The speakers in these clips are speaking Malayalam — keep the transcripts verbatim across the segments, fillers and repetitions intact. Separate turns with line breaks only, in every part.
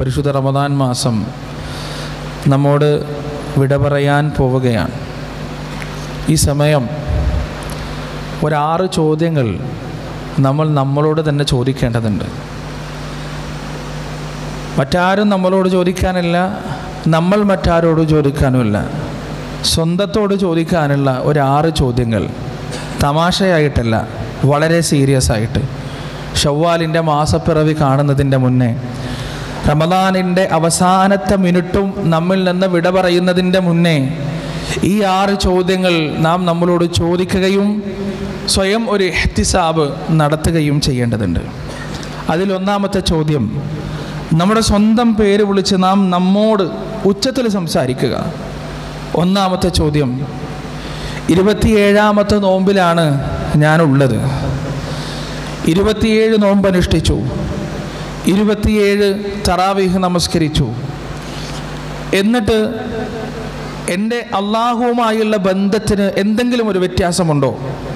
പരിശുദ്ധ റമദാൻ മാസം നമ്മോട് വിട പറയാൻ പോവുകയാണ്. ഈ സമയം ഒരാറ് ചോദ്യങ്ങൾ നമ്മൾ നമ്മളോട് തന്നെ ചോദിക്കേണ്ടതുണ്ട്. മറ്റാരും നമ്മളോട് ചോദിക്കാനില്ല, നമ്മൾ മറ്റാരോട് ചോദിക്കാനുമില്ല. സ്വന്തത്തോട് ചോദിക്കാനുള്ള ഒരാറ് ചോദ്യങ്ങൾ, തമാശയായിട്ടല്ല, വളരെ സീരിയസ് ആയിട്ട്. ഷവ്വാലിൻ്റെ മാസപ്പിറവി കാണുന്നതിൻ്റെ മുന്നേ, റമദാനിൻ്റെ അവസാനത്തെ മിനിറ്റും നമ്മിൽ നിന്ന് വിട പറയുന്നതിൻ്റെ മുന്നേ ഈ ആറ് ചോദ്യങ്ങൾ നാം നമ്മളോട് ചോദിക്കുകയും സ്വയം ഒരു ഇഹ്തിസാബ് നടത്തുകയും ചെയ്യേണ്ടതുണ്ട്. അതിലൊന്നാമത്തെ ചോദ്യം, നമ്മുടെ സ്വന്തം പേര് വിളിച്ച് നാം നമ്മോട് ഉച്ചത്തിൽ സംസാരിക്കുക. ഒന്നാമത്തെ ചോദ്യം, ഇരുപത്തിയേഴാമത്തെ നോമ്പിലാണ് ഞാനുള്ളത്. ഇരുപത്തിയേഴ് നോമ്പ് അനുഷ്ഠിച്ചു, ഇരുപത്തിയേഴ് തറാവീഹ് നമസ്കരിച്ചു. എന്നിട്ട് എൻ്റെ അള്ളാഹുവുമായുള്ള ബന്ധത്തിന് എന്തെങ്കിലും ഒരു വ്യത്യാസമുണ്ടോ?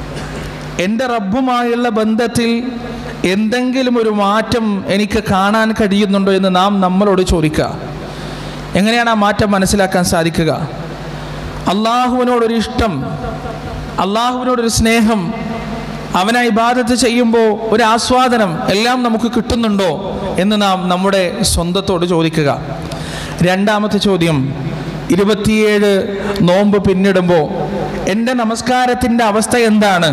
എൻ്റെ റബ്ബുമായുള്ള ബന്ധത്തിൽ എന്തെങ്കിലും ഒരു മാറ്റം എനിക്ക് കാണാൻ കഴിയുന്നുണ്ടോ എന്ന് നാം നമ്മളോട് ചോദിക്കുക. എങ്ങനെയാണ് ആ മാറ്റം മനസ്സിലാക്കാൻ സാധിക്കുക? അള്ളാഹുവിനോടൊരു ഇഷ്ടം, അള്ളാഹുവിനോടൊരു സ്നേഹം, അവനെ ഇബാദത്ത് ചെയ്യുമ്പോൾ ഒരു ആസ്വാദനം എല്ലാം നമുക്ക് കിട്ടുന്നുണ്ടോ എന്ന് നാം നമ്മുടെ സ്വന്തത്തോട് ചോദിക്കുക. രണ്ടാമത്തെ ചോദ്യം, ഇരുപത്തിയേഴ് നോമ്പ് പിന്നിടുമ്പോൾ എൻ്റെ നമസ്കാരത്തിൻ്റെ അവസ്ഥ എന്താണ്?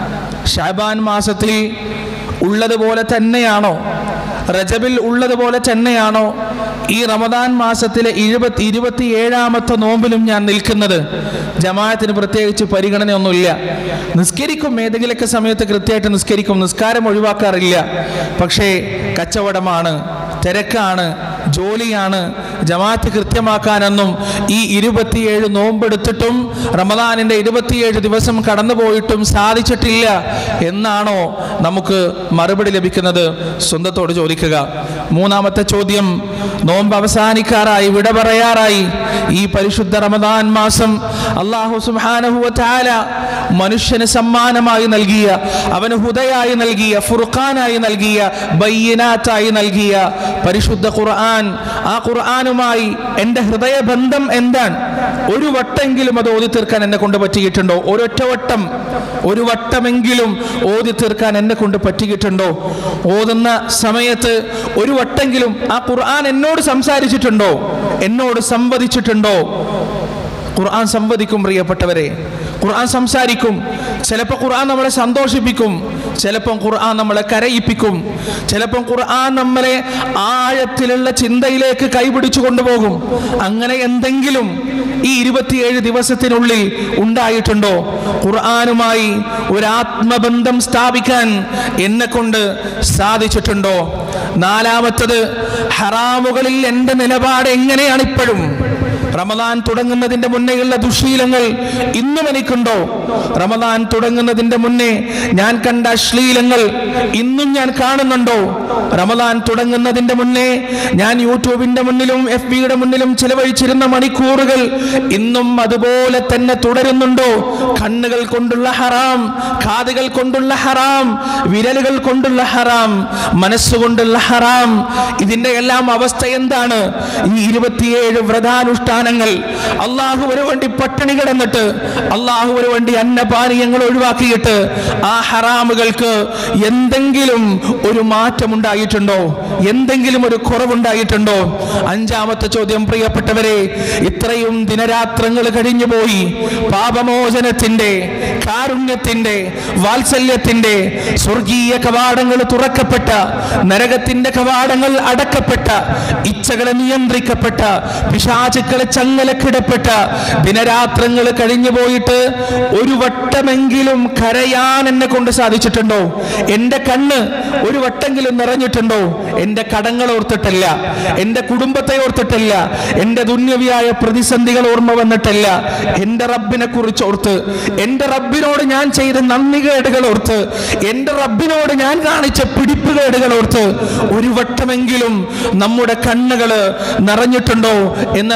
ശഅബാൻ മാസത്തിൽ ഉള്ളതുപോലെ തന്നെയാണോ? റജബിൽ ഉള്ളതുപോലെ തന്നെയാണോ ഈ റമദാൻ മാസത്തിലെ ഇരുപത്തി ഇരുപത്തിയേഴാമത്തെ നോമ്പിലും ഞാൻ നിൽക്കുന്നത്? ജമാഅത്തിന് പ്രത്യേകിച്ച് പരിഗണനയൊന്നുമില്ല. നിസ്കരിക്കും, ഏതെങ്കിലുമൊക്കെ സമയത്ത് കൃത്യമായിട്ട് നിസ്കരിക്കും, നിസ്കാരം ഒഴിവാക്കാറില്ല. പക്ഷേ കച്ചവടമാണ്, തിരക്കാണ്, ജോലിയാണ്, ജമാഅത്ത് കൃത്യമാക്കാനൊന്നും ഈ ഇരുപത്തിയേഴ് നോമ്പെടുത്തിട്ടും റമദാനിൻ്റെ ഇരുപത്തിയേഴ് ദിവസം കടന്നുപോയിട്ടും സാധിച്ചിട്ടില്ല എന്നാണോ നമുക്ക് മറുപടി ലഭിക്കുന്നത്? സ്വന്തത്തോട് ചോദിക്കുക. മൂന്നാമത്തെ ചോദ്യം, നോമ്പ് അവസാനിക്കാറായി, വിട പറയാറായി. ഈ പരിശുദ്ധ റമദാൻ മാസം അല്ലാഹു സുബ്ഹാനഹു വ തആല മനുഷ്യന് സമ്മാനമായി നൽകിയ, അവന് ഹുദയായി നൽകിയ, ഫുർഖാനായി നൽകിയ, ബയ്യിനാത്തായി നൽകിയ പരിശുദ്ധ ഖുർആൻ. ആ ഖുർആനുമായി എൻ്റെ ഹൃദയബന്ധം എന്താണ്? ഒരു വട്ടെങ്കിലും അത് ഓതി തീർക്കാൻ എന്നെ കൊണ്ട് പറ്റിയിട്ടുണ്ടോ? ഒരൊറ്റ വട്ടം, ഒരു വട്ടമെങ്കിലും ഓതി തീർക്കാൻ എന്നെ കൊണ്ട് പറ്റിയിട്ടുണ്ടോ? ഓതുന്ന സമയത്ത് ഒരു വട്ടെങ്കിലും ആ ഖുർആൻ എന്നോട് സംസാരിച്ചിട്ടുണ്ടോ? എന്നോട് സംവദിച്ചിട്ടുണ്ടോ? ഖുർആൻ സംവദിക്കും പ്രിയപ്പെട്ടവരെ, ഖുർആൻ സംസാരിക്കും. ചിലപ്പോൾ ഖുർആൻ നമ്മളെ സന്തോഷിപ്പിക്കും, ചിലപ്പം ഖുർആൻ നമ്മളെ കരയിപ്പിക്കും, ചിലപ്പം ഖുർആൻ നമ്മളെ ആഴത്തിലുള്ള ചിന്തയിലേക്ക് കൈപിടിച്ചു കൊണ്ടുപോകും. അങ്ങനെ എന്തെങ്കിലും ഈ ഇരുപത്തിയേഴ് ദിവസത്തിനുള്ളിൽ ഉണ്ടായിട്ടുണ്ടോ? ഖുർആനുമായി ഒരു ആത്മബന്ധം സ്ഥാപിക്കാൻ എന്നെ കൊണ്ട് സാധിച്ചിട്ടുണ്ടോ? നാലാമത്തത്, ഹറാമുകളിൽ എൻ്റെ നിലപാട് എങ്ങനെയാണ് ഇപ്പോഴും? റമദാൻ തുടങ്ങുന്നതിന്റെ മുന്നേയുള്ള ദുശീലങ്ങൾ ഇന്നും എനിക്കുണ്ടോ? റമദാൻ തുടങ്ങുന്നതിന്റെ മുന്നേ ഞാൻ കണ്ട അശ്ലീലങ്ങൾ ഇന്നും ഞാൻ കാണുന്നുണ്ടോ? റമദാൻ തുടങ്ങുന്നതിന്റെ മുന്നേ ഞാൻ യൂട്യൂബിന്റെ മുന്നിലും എഫ് ബിയുടെ മുന്നിലും ചിലവഴിച്ചിരുന്ന മണിക്കൂറുകൾ ഇന്നും അതുപോലെ തന്നെ തുടരുന്നുണ്ടോ? കണ്ണുകൾ കൊണ്ടുള്ള ഹറാം, കാതുകൾ കൊണ്ടുള്ള ഹറാം, വിരലുകൾ കൊണ്ടുള്ള ഹറാം, മനസ്സുകൊണ്ടുള്ള ഹറാം, ഇതിന്റെ എല്ലാം അവസ്ഥ എന്താണ്? ഈ ഇരുപത്തിയേഴ് വ്രതാനുഷ്ഠാനങ്ങൾ അള്ളാഹുവിന് വേണ്ടി പട്ടിണി കിടന്നിട്ട്, അള്ളാഹുവിന് വേണ്ടി അന്നപാനീയങ്ങൾ ഒഴിവാക്കിയിട്ട് ആ ഹറാമുകൾക്ക് എന്തെങ്കിലും ഒരു മാറ്റമുണ്ടായിട്ടുണ്ടോ? എന്തെങ്കിലും ഒരു കുറവുണ്ടായിട്ടുണ്ടോ? അഞ്ചാമത്തെ ചോദ്യം പ്രിയപ്പെട്ടവരെ, ഇത്രയും ദിനരാത്രങ്ങൾ കഴിഞ്ഞുപോയി പാപമോചനത്തിന്റെ, കാരുണ്യത്തിന്റെ, വാത്സല്യത്തിന്റെ സ്വർഗീയ കവാടങ്ങൾ തുറക്കപ്പെട്ട, നരകത്തിന്റെ കവാടങ്ങൾ അടക്കപ്പെട്ട, ഇച്ഛകളെ നിയന്ത്രിക്കപ്പെട്ട, പിശാചുക്കളെ ചങ്ങലക്കിടപ്പെട്ട ദിനരാത്രങ്ങൾ കഴിഞ്ഞു പോയിട്ട് ഒരു വട്ടമെങ്കിലും കരയാൻ എന്നെ കൊണ്ട് സാധിച്ചിട്ടുണ്ടോ? എൻ്റെ കണ്ണ് ഒരു വട്ടെങ്കിലും നിറഞ്ഞിട്ടുണ്ടോ? എൻ്റെ കടങ്ങൾ ഓർത്തിട്ടല്ല, എൻ്റെ കുടുംബത്തെ ഓർത്തിട്ടല്ല, എൻ്റെ ദുന്യവിയായ പ്രതിസന്ധികൾ ഓർമ്മ വന്നിട്ടല്ല, എൻ്റെ റബ്ബിനെ കുറിച്ച് ഓർത്ത്, എൻ്റെ റബ്ബിനോട് ഞാൻ ചെയ്ത നന്ദികേടുകൾ ഓർത്ത്, എൻ്റെ റബ്ബിനോട് ഞാൻ കാണിച്ച പിടിപ്പുകേടുകൾ ഓർത്ത് ഒരു വട്ടമെങ്കിലും നമ്മുടെ കണ്ണുകൾ നിറഞ്ഞിട്ടുണ്ടോ എന്നതാണ് അഞ്ചാം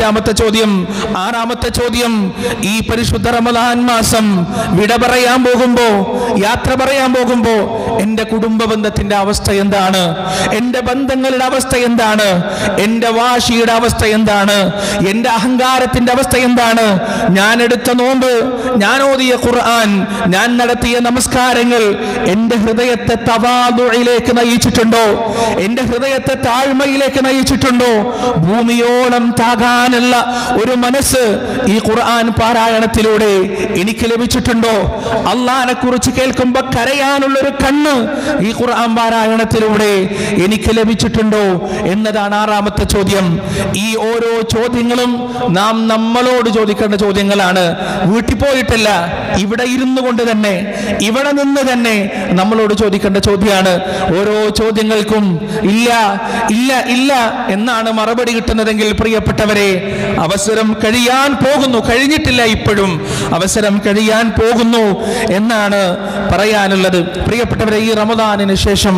അഞ്ചാമത്തെ ചോദ്യം. ആറാമത്തെ ചോദ്യം, ഈ പരിശുദ്ധ റമദാൻ മാസം വിട പറയാൻ പോകുമ്പോ, യാത്ര പറയാൻ പോകുമ്പോ എന്റെ കുടുംബ ബന്ധത്തിന്റെ അവസ്ഥ എന്താണ്? എന്റെ ബന്ധങ്ങളുടെ അവസ്ഥ എന്താണ്? എന്റെ വാശിയുടെ അവസ്ഥ എന്താണ്? എന്റെ അഹങ്കാരത്തിന്റെ അവസ്ഥ എന്താണ്? ഞാൻ എടുത്ത നോമ്പ്, ഞാൻ ഓതിയ ഖുർആൻ, ഞാൻ നടത്തിയ നമസ്കാരങ്ങൾ എന്റെ ഹൃദയത്തെ തവാദുഇലേക്ക് നയിച്ചിട്ടുണ്ടോ? എന്റെ ഹൃദയത്തെ താഴ്മയിലേക്ക് നയിച്ചിട്ടുണ്ടോ? ഭൂമിയോളം താകാനുള്ള ഒരു മനസ്സ് ഈ ഖുർആൻ പാരായണത്തിലൂടെ എനിക്ക് ലഭിച്ചിട്ടുണ്ടോ? അള്ളാഹിനെ കുറിച്ച് കേൾക്കുമ്പോൾ കരയാനുള്ള ഒരു കണ്ണ് ഈ ഖുർആൻ പാരായണത്തിലൂടെ എനിക്ക് ലഭിച്ചിട്ടുണ്ടോ എന്നതാണ് ആറാമത്തെ ചോദ്യം. ഈ ഓരോ ചോദ്യങ്ങളും നാം നമ്മളോട് ചോദിക്കേണ്ട ചോദ്യങ്ങളാണ്. വീട്ടിൽ പോയിട്ടല്ല, ഇവിടെ ഇരുന്നു കൊണ്ട് തന്നെ, ഇവിടെ നിന്ന് തന്നെ നമ്മളോട് ചോദിക്കേണ്ട ചോദ്യമാണ്. ഓരോ ചോദ്യങ്ങൾക്കും ഇല്ല ഇല്ല ഇല്ല എന്നാണ് മറുപടി കിട്ടുന്നതെങ്കിൽ പ്രിയപ്പെട്ടവരെ, അവസരം കഴിയാൻ പോകുന്നു, കഴിഞ്ഞിട്ടില്ല, ഇപ്പോഴും അവസരം കഴിയാൻ പോകുന്നു എന്നാണ് പറയാനുള്ളത്. പ്രിയപ്പെട്ടവരെ, ഈ റമദാനിന് ശേഷം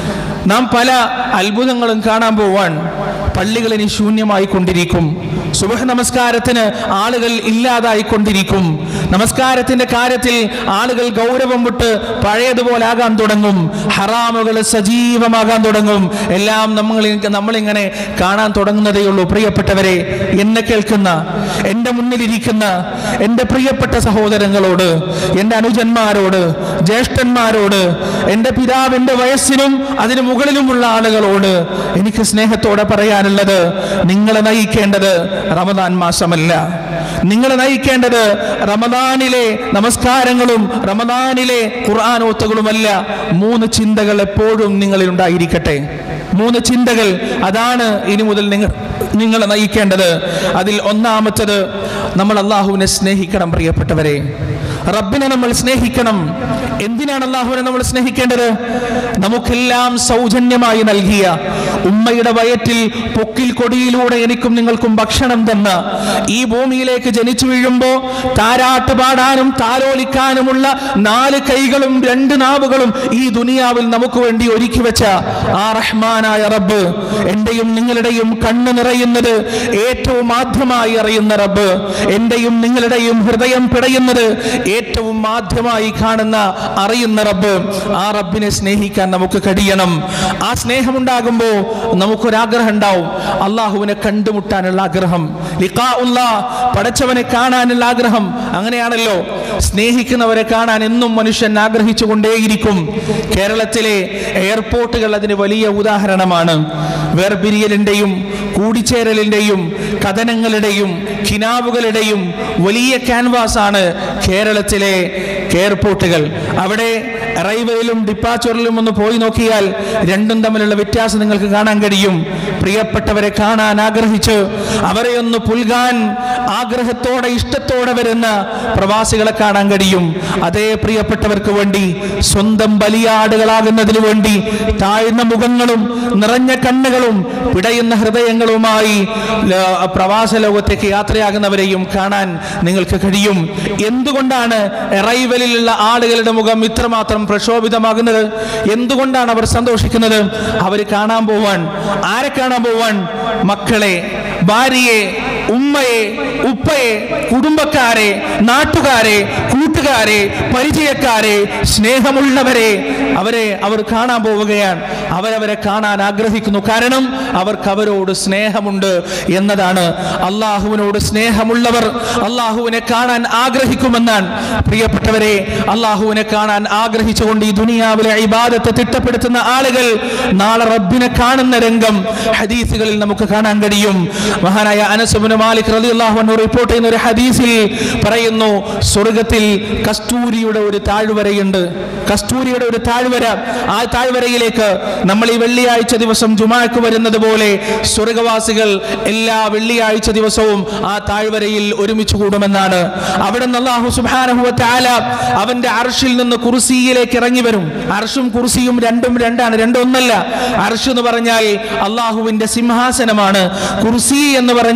നാം പല അത്ഭുതങ്ങളും കാണാൻ പോവാൻ. പള്ളികൾ ഇനി ശൂന്യമായി കൊണ്ടിരിക്കും. സുബഹ് നമസ്കാരത്തിന് ആളുകൾ ഇല്ലാതായിക്കൊണ്ടിരിക്കും. നമസ്കാരത്തിന്റെ കാര്യത്തിൽ ആളുകൾ ഗൗരവം വിട്ട് പഴയതുപോലെ ആകാൻ തുടങ്ങും. ഹറാമുകൾ സജീവമാകാൻ തുടങ്ങും. എല്ലാം നമ്മൾ നമ്മളിങ്ങനെ കാണാൻ തുടങ്ങുന്നതേ ഉള്ളൂ. പ്രിയപ്പെട്ടവരെ, എന്നെ കേൾക്കുന്ന, എൻ്റെ മുന്നിലിരിക്കുന്ന എൻ്റെ പ്രിയപ്പെട്ട സഹോദരങ്ങളോട്, എൻ്റെ അനുജന്മാരോട്, ജ്യേഷ്ഠന്മാരോട്, എൻ്റെ പിതാവിൻ്റെ വയസ്സിനും അതിനു മുകളിലുമുള്ള ആളുകളോട് എനിക്ക് സ്നേഹത്തോടെ പറയാനുള്ളത്, നിങ്ങളെ നയിക്കേണ്ടത് റമദാൻ മാസമല്ല. നിങ്ങളെ നയിക്കേണ്ടത് റമദാനിലെ നമസ്കാരങ്ങളും റമദാനിലെ ഖുർആൻ ഓത്തുകളുമല്ല. മൂന്ന് ചിന്തകൾ എപ്പോഴും നിങ്ങളിൽ ഉണ്ടായിരിക്കട്ടെ. മൂന്ന് ചിന്തകൾ, അതാണ് ഇനി മുതൽ നിങ്ങൾ നിങ്ങളെ നയിക്കേണ്ടത്. അതിൽ ഒന്നാമത്തത്, നമ്മൾ അള്ളാഹുവിനെ സ്നേഹിക്കണം. പ്രിയപ്പെട്ടവരെ, റബ്ബിനെ നമ്മൾ സ്നേഹിക്കണം. എന്തിനാണ് അള്ളാഹുവിനെ നമ്മൾ സ്നേഹിക്കേണ്ടത്? നമുക്കെല്ലാം സൗജന്യമായി നൽകിയ, ഉമ്മയുടെ വയറ്റിൽ പൊക്കിൽ കൊടിയിലൂടെ എനിക്കും നിങ്ങൾക്കും ഭക്ഷണം തന്ന, ഈ ഭൂമിയിലേക്ക് ജനിച്ചു വീഴുമ്പോ താരാട്ട് പാടാനും താലോലിക്കാനുമുള്ള നാല് കൈകളും രണ്ട് നാവുകളും ഈ ദുനിയാവിൽ നമുക്ക് വേണ്ടി ഒരുക്കി വെച്ച ആ റഹ്മാനായ റബ്ബ്, എന്റെയും നിങ്ങളുടെയും കണ്ണ് നിറയുന്നത് ഏറ്റവും ആദ്യമായി അറിയുന്ന റബ്ബ്, എന്റെയും നിങ്ങളുടെയും ഹൃദയം പിടയുന്നത് ഏറ്റവും ആദ്യമായി കാണുന്ന അറിയുന്ന റബ്ബ്, ആ റബ്ബിനെ സ്നേഹിക്കാൻ നമുക്ക് കഴിയണം. ആ സ്നേഹമുണ്ടാകുമ്പോൾ നമുക്കൊരാഗ്രഹം ഉണ്ടാവും, അള്ളാഹുവിനെ കണ്ടുമുട്ടാനുള്ള ആഗ്രഹം, ലിഖാഉല്ലാഹ്, പടച്ചവനെ കാണാനുള്ള ആഗ്രഹം. അങ്ങനെയാണല്ലോ, സ്നേഹിക്കുന്നവരെ കാണാൻ എന്നും മനുഷ്യൻ ആഗ്രഹിച്ചു കൊണ്ടേയിരിക്കും. കേരളത്തിലെ എയർപോർട്ടുകൾ അതിന് വലിയ ഉദാഹരണമാണ്. വേർപിരിയലിന്റെയും കൂടിച്ചേരലിന്റെയും കഥനങ്ങളുടെയും കിനാവുകളുടെയും വലിയ ക്യാൻവാസ് ആണ് കേരളത്തിലെ എയർപോർട്ടുകൾ. അവിടെ അറൈവലിലും ഡിപ്പാച്ചറിലും ഒന്ന് പോയി നോക്കിയാൽ രണ്ടും തമ്മിലുള്ള വ്യത്യാസം നിങ്ങൾക്ക് കാണാൻ കഴിയും. പ്രിയപ്പെട്ടവരെ കാണാൻ ആഗ്രഹിച്ച് അവരെ ഒന്ന് പുൽകാൻ ആഗ്രഹത്തോടെ ഇഷ്ടത്തോടെ വരുന്ന പ്രവാസികളെ കാണാൻ കഴിയും. അതേ പ്രിയപ്പെട്ടവർക്ക് വേണ്ടി സ്വന്തം ബലിയാടുകളാകുന്നതിന് വേണ്ടി താഴ്ന്ന മുഖങ്ങളും നിറഞ്ഞ കണ്ണുകളും പിടയുന്ന ഹൃദയങ്ങളുമായി പ്രവാസ ലോകത്തേക്ക് യാത്രയാകുന്നവരെയും കാണാൻ നിങ്ങൾക്ക് കഴിയും. എന്തുകൊണ്ടാണ് അറൈവലിലുള്ള ആളുകളുടെ മുഖം ഇത്രമാത്രം പ്രക്ഷോഭിതമാകുന്നത്? എന്തുകൊണ്ടാണ് അവർ സന്തോഷിക്കുന്നത്? അവർ കാണാൻ പോവാൻ, ആരെ കാണാൻ പോവാൻ? മക്കളെ, ഭാര്യയെ, ഉമ്മയെ, ഉപ്പയെ, കുടുംബക്കാരെ, നാട്ടുകാരെ, കൂട്ടുകാരെ, പരിചയക്കാരെ, സ്നേഹമുള്ളവരെ, അവരെ അവർ കാണാൻ പോവുകയാണ്. അവരവരെ കാണാൻ ആഗ്രഹിക്കുന്നു. കാരണം അവർക്ക് അവരോട് സ്നേഹമുണ്ട് എന്നതാണ്. അള്ളാഹുവിനോട് സ്നേഹമുള്ളവർ അള്ളാഹുവിനെ കാണാൻ ആഗ്രഹിക്കുമെന്നാണ്. പ്രിയപ്പെട്ടവരെ, അള്ളാഹുവിനെ കാണാൻ ആഗ്രഹിച്ചുകൊണ്ട് ഈ ദുനിയാവിലെ ഇബാദത്ത് തിട്ടപ്പെടുത്തുന്ന ആളുകൾ നാളെ റബ്ബിനെ കാണുന്ന രംഗം ഹദീസുകളിൽ നമുക്ക് കാണാൻ കഴിയും. മഹാനായ അനസ് ഇബ്നു മാലിക് റളിയല്ലാഹു അൻഹു റിപ്പോർട്ട് ചെയ്യുന്ന ഒരു ഹദീസിൽ പറയുന്നു, സ്വർഗ്ഗത്തിൽ കസ്തൂരിയുടെ ഒരു താഴ്വരയുണ്ട്. കസ്തൂരിയുടെ ഒരു താഴ്വര. ആ താഴ്വരയിലേക്ക് നമ്മൾ ഈ വെള്ളിയാഴ്ച ദിവസം ജുമാക്ക് വരുന്നത് പോലെ സ്വർഗ്ഗവാസികൾ എല്ലാ വെള്ളിയാഴ്ച ദിവസവും ആ താഴ്വരയിൽ ഒരുമിച്ച് കൂടുമെന്നാണ്. അവിടെ നിന്ന് അല്ലാഹു സുബ്ഹാനഹു വ തആല അവന്റെ അർശിൽ നിന്ന് കുർസിയിലേക്ക് ഇറങ്ങി വരും. അർശും കുർസിയും രണ്ടും രണ്ടാണ്, രണ്ടൊന്നല്ല. അർശ് എന്ന് പറഞ്ഞാൽ അള്ളാഹുവിന്റെ സിംഹാസനമാണ്. കുർസി എന്ന് പറഞ്ഞാൽ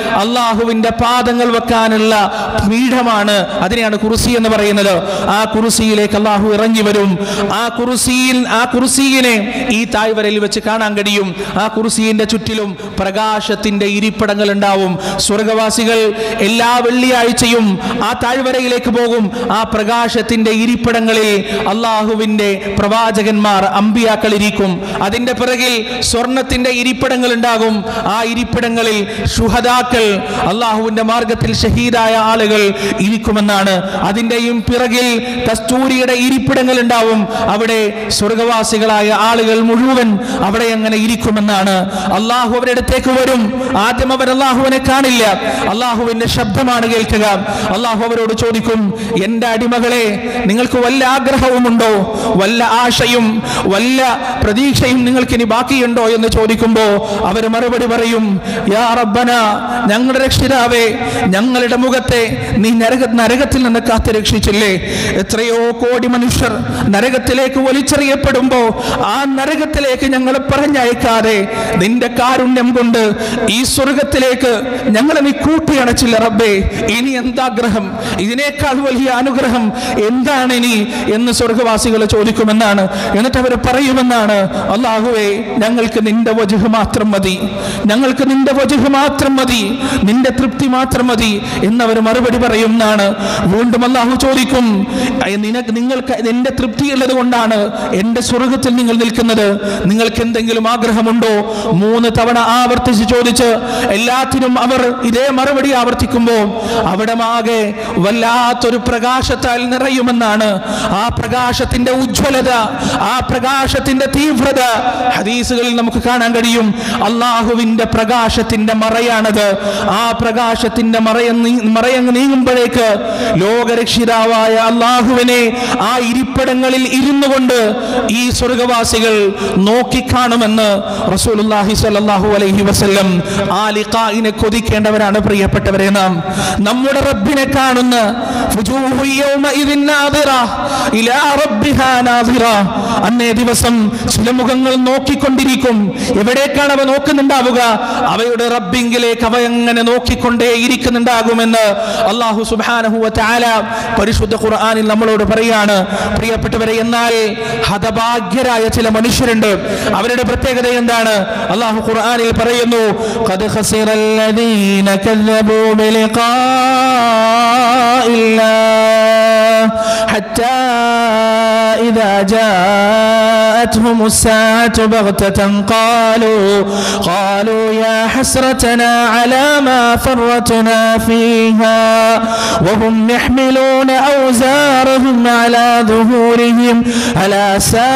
അള്ളാഹുവിന്റെ പാദങ്ങൾ വെക്കാനുള്ള പീഠമാണ്, അതിനെയാണ് കുർസി എന്ന് പറയുന്നത്. ആ കുർസിയിലേക്ക് അള്ളാഹു ഇറങ്ങി വരും. ആ കുർസിയിൽ ആ കുർസിയിനെ ഈ താഴ്വരയിൽ വെച്ച് കാണാൻ കഴിയും. ആ കുർസിയുടെ ചുറ്റിലും പ്രകാശത്തിന്റെ ഇരിപ്പിടങ്ങൾ ഉണ്ടാവും. സ്വർഗവാസികൾ എല്ലാ വെള്ളിയാഴ്ചയും ആ താഴ്വരയിലേക്ക് പോകും. ആ പ്രകാശത്തിന്റെ ഇരിപ്പിടങ്ങളിൽ അള്ളാഹുവിന്റെ പ്രവാചകന്മാർ, അമ്പിയാക്കൾ ഇരിക്കും. അതിന്റെ പിറകിൽ സ്വർണത്തിന്റെ ഇരിപ്പിടങ്ങൾ ഉണ്ടാകും. ആ ഇരിപ്പിടങ്ങളിൽ ശുഹദാക്കൾ, അള്ളാഹുവിന്റെ മാർഗത്തിൽ ഷഹീദായ ആളുകൾ ഇരിക്കുമെന്നാണ്. അതിന്റെയും പിറകിൽ കസ്തൂരിയുടെ ഇരിപ്പിടങ്ങൾ ഉണ്ടാവും. അവിടെ സ്വർഗവാസികളായ ആളുകൾ മുഴുവൻ അവിടെ അങ്ങനെ ഇരിക്കുമെന്നാണ്. അള്ളാഹു അവരുടെ അടുത്തേക്ക് വരും. ആദ്യം അവർ അള്ളാഹുവിനെ കാണില്ല, അള്ളാഹുവിന്റെ ശബ്ദമാണ് കേൾക്കുക. അള്ളാഹു അവരോട് ചോദിക്കും, എന്റെ അടിമകളെ, നിങ്ങൾക്ക് വല്ല ആഗ്രഹവുമുണ്ടോ, വല്ല ആശയും വല്ല പ്രതീക്ഷയും നിങ്ങൾക്ക് ഇനി ബാക്കിയുണ്ടോ എന്ന് ചോദിക്കുമ്പോ അവർ മറുപടി പറയും, യാ റബ്ബന, ഞങ്ങളുടെ രക്ഷിതാവേ, ഞങ്ങളുടെ മുഖത്തെ നീ നരക നരകത്തിൽ നിന്ന് കാത്തു രക്ഷിച്ചില്ലേ? എത്രയോ കോടി മനുഷ്യർ നരകത്തിലേക്ക് വലിച്ചെറിയപ്പെടുമ്പോ ആ നരകത്തിലേക്ക് ഞങ്ങളെ പറഞ്ഞയക്കാതെ നിന്റെ കാരുണ്യം കൊണ്ട് ഈ സ്വർഗത്തിലേക്ക് ഞങ്ങളെ നീ കൂട്ടിയണച്ചില്ല റബ്ബേ. ഇനി എന്താഗ്രഹം, ഇതിനേക്കാൾ വലിയ അനുഗ്രഹം എന്താണ് ഇനി എന്ന് സ്വർഗവാസികൾ ചോദിക്കുമെന്നാണ്. എന്നിട്ട് അവർ പറയുമെന്നാണ്, അല്ലാഹുവേ, ഞങ്ങൾക്ക് നിന്റെ വജ്ഹ് മാത്രം മതി, ഞങ്ങൾക്ക് നിന്റെ വജ്ഹ് മാത്രം മതി, നിന്റെ തൃപ്തി മാത്രം മതി എന്നവർ മറുപടി പറയുമെന്നാണ്. വീണ്ടും അല്ലാഹു ചോദിക്കും, നിനക്ക് നിങ്ങൾക്ക് എന്റെ തൃപ്തി ഉള്ളത് കൊണ്ടാണ് എന്റെ സ്വർഗത്തിൽ നിങ്ങൾ നിൽക്കുന്നത്, നിങ്ങൾക്ക് എന്തെങ്കിലും ആഗ്രഹമുണ്ടോ? മൂന്ന് തവണ ആവർത്തിച്ച് ചോദിച്ച് എല്ലാത്തിനും അവർ ഇതേ മറുപടി ആവർത്തിക്കുമ്പോൾ അവിടെ ആകെ വല്ലാത്തൊരു പ്രകാശത്താൽ നിറയുമെന്നാണ്. ആ പ്രകാശത്തിന്റെ ഉജ്ജ്വലത, ആ പ്രകാശത്തിന്റെ തീവ്രത ഹദീസുകളിൽ നമുക്ക് കാണാൻ കഴിയും. അള്ളാഹുവിന്റെ പ്രകാശത്തിന്റെ മറയാണത്. ആ പ്രകാശത്തിന്റെ മറയങ്ങ് മറയങ്ങ് നീങ്ങുമ്പോഴേക്ക് ലോകരക്ഷിതാവായ അള്ളാഹുവിനെ ആ ഇരിപ്പിടങ്ങളിൽ ഇരുന്നു കൊണ്ട് ഈ സ്വർഗവാസികൾ നോക്കിക്കാണുമെന്ന് റസൂലുള്ളാഹി സ്വല്ലല്ലാഹു അലൈഹി വസല്ലം. ആ ലിഖാഇനെ കൊതിക്കേണ്ടവരാണ് പ്രിയപ്പെട്ടവരെ നാം. നമ്മുടെ റബ്ബിനെ കാണുന്ന അന്നേ ദിവസം ചില മുഖങ്ങൾ നോക്കിക്കൊണ്ടിരിക്കും. എവിടേക്കാണ് അവ നോക്കുന്നുണ്ടാവുക? അവയുടെ റബ്ബിങ്കിലേക്ക് അവ എങ്ങനെ നോക്കിക്കൊണ്ടേ ഇരിക്കുന്നുണ്ടാകുമെന്ന് അല്ലാഹു സുബ്ഹാനഹു വ തആല പരിശുദ്ധ ഖുർആനിൽ നമ്മളോട് പറയാണ്. പ്രിയപ്പെട്ടവരെ, എന്നാൽ ഹതഭാഗ്യരായ ചില മനുഷ്യരുണ്ട്. അവരുടെ പ്രത്യേകത എന്താണ്? അല്ലാഹു ഖുർആനിൽ പറയുന്നു, ഖദ് ഖസിറല്ലദീന കദ്ദബൂ ബിലിഖാഇല്ലാഹ് ഹത്താ ഇദാ ജാഅത്ഹുമുസ് സാഅതു ബഗ്തതൻ ഖാലൂ ഖാലൂ യാ ഹസ്രതനാ അലാ മാ ഫറത്നാ ഫീഹാ വഹും യഹ്മിലൂന ഔസാറഹും അലാ ദുഹൂരിഹിം അലാ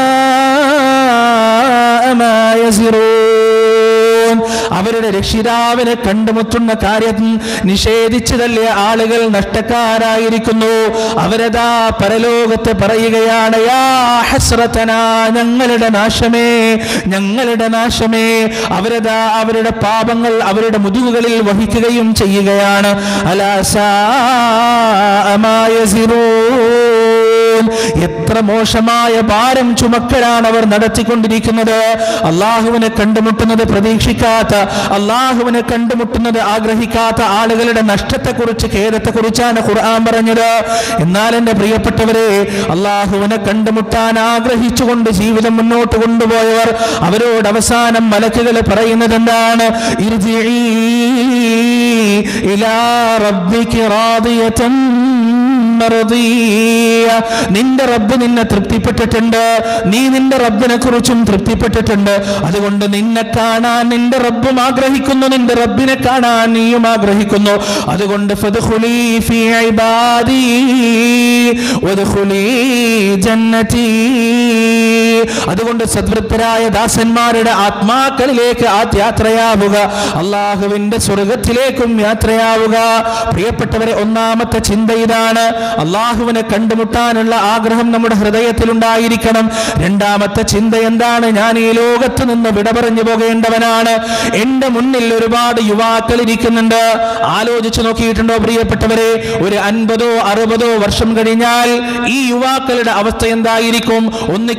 സാഅ മാ യസിറൂൻ. അവരുടെ രക്ഷിതാവിനെ കണ്ടുമുട്ടുന്ന കാര്യം നിഷേധിച്ചതല്ലേ ആളുകൾ നഷ്ടക്കാരായിരിക്കുന്നു. അവരതാ പരലോകത്ത് പറയുകയാണ്, യാ ഹസ്രതനാ, ഞങ്ങളുടെ നാശമേ, ഞങ്ങളുടെ നാശമേ. അവരതാ അവരുടെ പാപങ്ങൾ അവരുടെ മുതുകുകളിൽ വഹിക്കുകയും ചെയ്യുകയാണ്. അലാ സാഅ മാ യസിറൂൻ. എത്ര മോശമായ ഭാരം ചുമക്കലാണ് അവർ നടത്തിക്കൊണ്ടിരിക്കുന്നത്. അള്ളാഹുവിനെ കണ്ടുമുട്ടുന്നത് പ്രതീക്ഷിക്കാത്ത, അള്ളാഹുവിനെ കണ്ടുമുട്ടുന്നത് ആഗ്രഹിക്കാത്ത ആളുകളുടെ നഷ്ടത്തെക്കുറിച്ച്, ഖേദത്തെക്കുറിച്ചാണ് ഖുർആൻ പറഞ്ഞത്. എന്നാൽ എന്റെ പ്രിയപ്പെട്ടവരെ, അള്ളാഹുവിനെ കണ്ടുമുട്ടാൻ ആഗ്രഹിച്ചുകൊണ്ട് ജീവിതം മുന്നോട്ട് കൊണ്ടുപോയവർ, അവരോട് അവസാനം മലക്കുകൾ പറയുന്നത് എന്താണ്? ഇർജിഇ ഇലാ റബ്ബികി റാദിയതൻ മർദിയ. നിന്റെ റബ്ബ് നിന്നെ തൃപ്തിപ്പെട്ടിട്ടുണ്ട്, നീ നിന്റെ റബ്ബിനെ കുറിച്ചും തൃപ്തിപ്പെട്ടിട്ടുണ്ട്. അതുകൊണ്ട് നിന്നെ കാണാൻ നിന്റെ റബ്ബും ആഗ്രഹിക്കുന്നു, നിന്റെ റബ്ബിനെ കാണാൻ നീയും ആഗ്രഹിക്കുന്നു. അതുകൊണ്ട് ഫദ്ഖുലി ഫീ ഇബാദി വദ്ഖുലി ജന്നതി. അതുകൊണ്ട് സദ്വൃത്തരായ ദാസന്മാരുടെ ആത്മാക്കളിലേക്ക് യാത്രയാവുക, അള്ളാഹുവിന്റെ സ്വർഗത്തിലേക്കും യാത്രയാവുക. പ്രിയപ്പെട്ടവരെ, ഒന്നാമത്തെ ചിന്ത ഇതാണ്. അള്ളാഹുവിനെ കണ്ടുമുട്ടാനുള്ള ആഗ്രഹം നമ്മുടെ ഹൃദയത്തിൽ ഉണ്ടായിരിക്കണം. രണ്ടാമത്തെ ചിന്ത എന്താണ്? ഞാൻ ഈ ലോകത്ത് നിന്ന് വിട പറഞ്ഞു പോകേണ്ടവനാണ്. എന്റെ മുന്നിൽ ഒരുപാട് യുവാക്കൾ ഇരിക്കുന്നുണ്ട്. ആലോചിച്ചു നോക്കിയിട്ടുണ്ടോ പ്രിയപ്പെട്ടവരെ? ഒരു അൻപതോ അറുപതോ വർഷം കഴിഞ്ഞാൽ ഈ യുവാക്കളുടെ അവസ്ഥ എന്തായിരിക്കും? ഒന്നുകിൽ ചുക്ക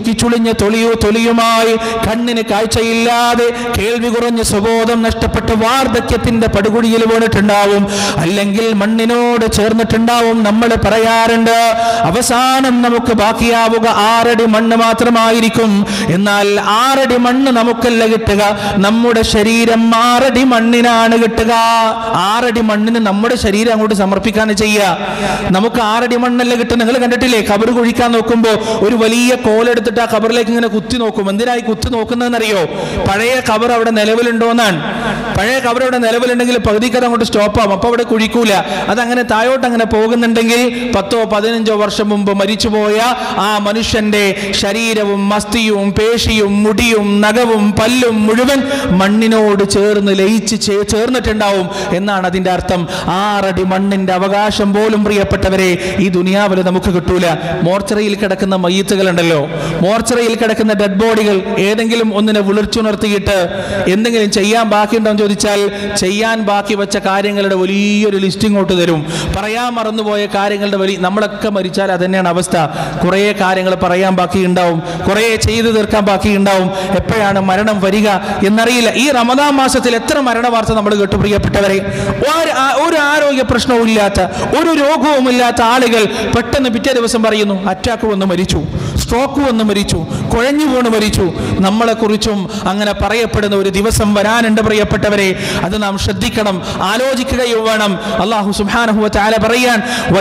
ചുരുക്കി ചുളിഞ്ഞ തൊലിയോ തൊലിയുമായി കണ്ണിന് കാഴ്ചയില്ലാതെ കേൾവി കുറഞ്ഞ സ്വബോധം നഷ്ടപ്പെട്ട വാർദ്ധക്യത്തിന്റെ പടുകുഴിയിൽ വീണിട്ടുണ്ടാവും, അല്ലെങ്കിൽ മണ്ണിനോട് ചേർന്നിട്ടുണ്ടാവും. നമ്മൾ പറയാറുണ്ട്, അവസാനം നമുക്ക് ബാക്കിയാവുക ആറടി മണ്ണ് മാത്രമായിരിക്കും. എന്നാൽ ആറടി മണ്ണ് നമുക്കല്ല കിട്ടുക, നമ്മുടെ ശരീരം ആറടി മണ്ണിനാണ് കിട്ടുക. ആറടി മണ്ണിന് നമ്മുടെ ശരീരം അങ്ങോട്ട് സമർപ്പിക്കാണ് ചെയ്യുക. നമുക്ക് ആറടി മണ്ണല്ല കിട്ടും. നിങ്ങൾ കണ്ടിട്ടില്ലേ, ഖബർ കുഴിക്കാൻ നോക്കുമ്പോ ഒരു വലിയ കോലെടുത്തിട്ട് ആ ഖബറിലേക്ക് ഇങ്ങനെ കുത്തി നോക്കും. എന്തിനായി കുത്തി നോക്കുന്നതെന്നറിയോ? പഴയ ഖബർ അവിടെ നിലവിലുണ്ടോ എന്നാണ്. പഴയ ഖബർ അവിടെ നിലവിലുണ്ടെങ്കിൽ പകുതിക്കത് അങ്ങോട്ട് സ്റ്റോപ്പ് ആവും, അപ്പൊ അവിടെ കുഴിക്കൂല. അതങ്ങനെ താഴോട്ട് അങ്ങനെ പോകുന്നുണ്ടെങ്കിൽ പത്തോ പതിനഞ്ചോ വർഷം മുമ്പ് മരിച്ചുപോയ ആ മനുഷ്യന്റെ ശരീരവും മസ്തിയും പേശിയും മുടിയും നഖവും പല്ലും മുഴുവൻ മണ്ണിനോട് ചേർന്ന് ലയിച്ച് ചേർന്നിട്ടുണ്ടാവും എന്നാണ് അതിന്റെ അർത്ഥം. ആറടി മണ്ണിന്റെ അവകാശം പോലും പ്രിയപ്പെട്ടവരെ ഈ ദുനിയാവിൽ നമുക്ക് കിട്ടൂല. മോർച്ചറിയിൽ കിടക്കുന്ന മയ്യത്തുകളുണ്ടല്ലോ, മോർച്ചറിയിൽ കിടക്കുന്ന ഡെഡ് ബോഡികൾ ഏതെങ്കിലും ഒന്നിനെ വിളിച്ചുണർത്തിയിട്ട് എന്തെങ്കിലും ചെയ്യാൻ ബാക്കിയുണ്ടോ എന്ന് ചോദിച്ചാൽ ചെയ്യാൻ ബാക്കി വെച്ച കാര്യങ്ങളുടെ വലിയൊരു ലിസ്റ്റ് ഇങ്ങോട്ട് തരും. പറയാൻ മറന്നുപോയ കാര്യങ്ങളുടെ വലിയ, നമ്മളൊക്കെ മരിച്ചാൽ അത് തന്നെയാണ് അവസ്ഥ. കുറേ കാര്യങ്ങൾ പറയാൻ ബാക്കി ഉണ്ടാവും, കുറേ ചെയ്തു തീർക്കാൻ ബാക്കി ഉണ്ടാവും. എപ്പോഴാണ് മരണം വരിക എന്നറിയില്ല. ഈ റമദാൻ മാസത്തിൽ എത്ര മരണ വാർത്ത നമ്മൾ കേട്ടു പ്രിയപ്പെട്ടവരെ. ഒരു ആരോഗ്യ പ്രശ്നവും ഇല്ലാത്ത, ഒരു രോഗവും ഇല്ലാത്ത ആളുകൾ പെട്ടെന്ന് പിറ്റേ ദിവസം പറയുന്നു അറ്റാക്ക് വന്ന് മരിച്ചു, സ്ട്രോക്ക് വന്ന് മരിച്ചു, കുഴഞ്ഞു വീണ് മരിച്ചു. നമ്മളെക്കുറിച്ചും അങ്ങനെ പറയപ്പെടുന്ന ഒരു ദിവസം വരാനുണ്ട് പ്രിയപ്പെട്ടവരെ. അത് നാം ശ്രദ്ധിക്കണം, ആലോചിക്കുകയും വേണം. അല്ലാഹു സുബ്ഹാനഹു വ തആല പറയാൻ,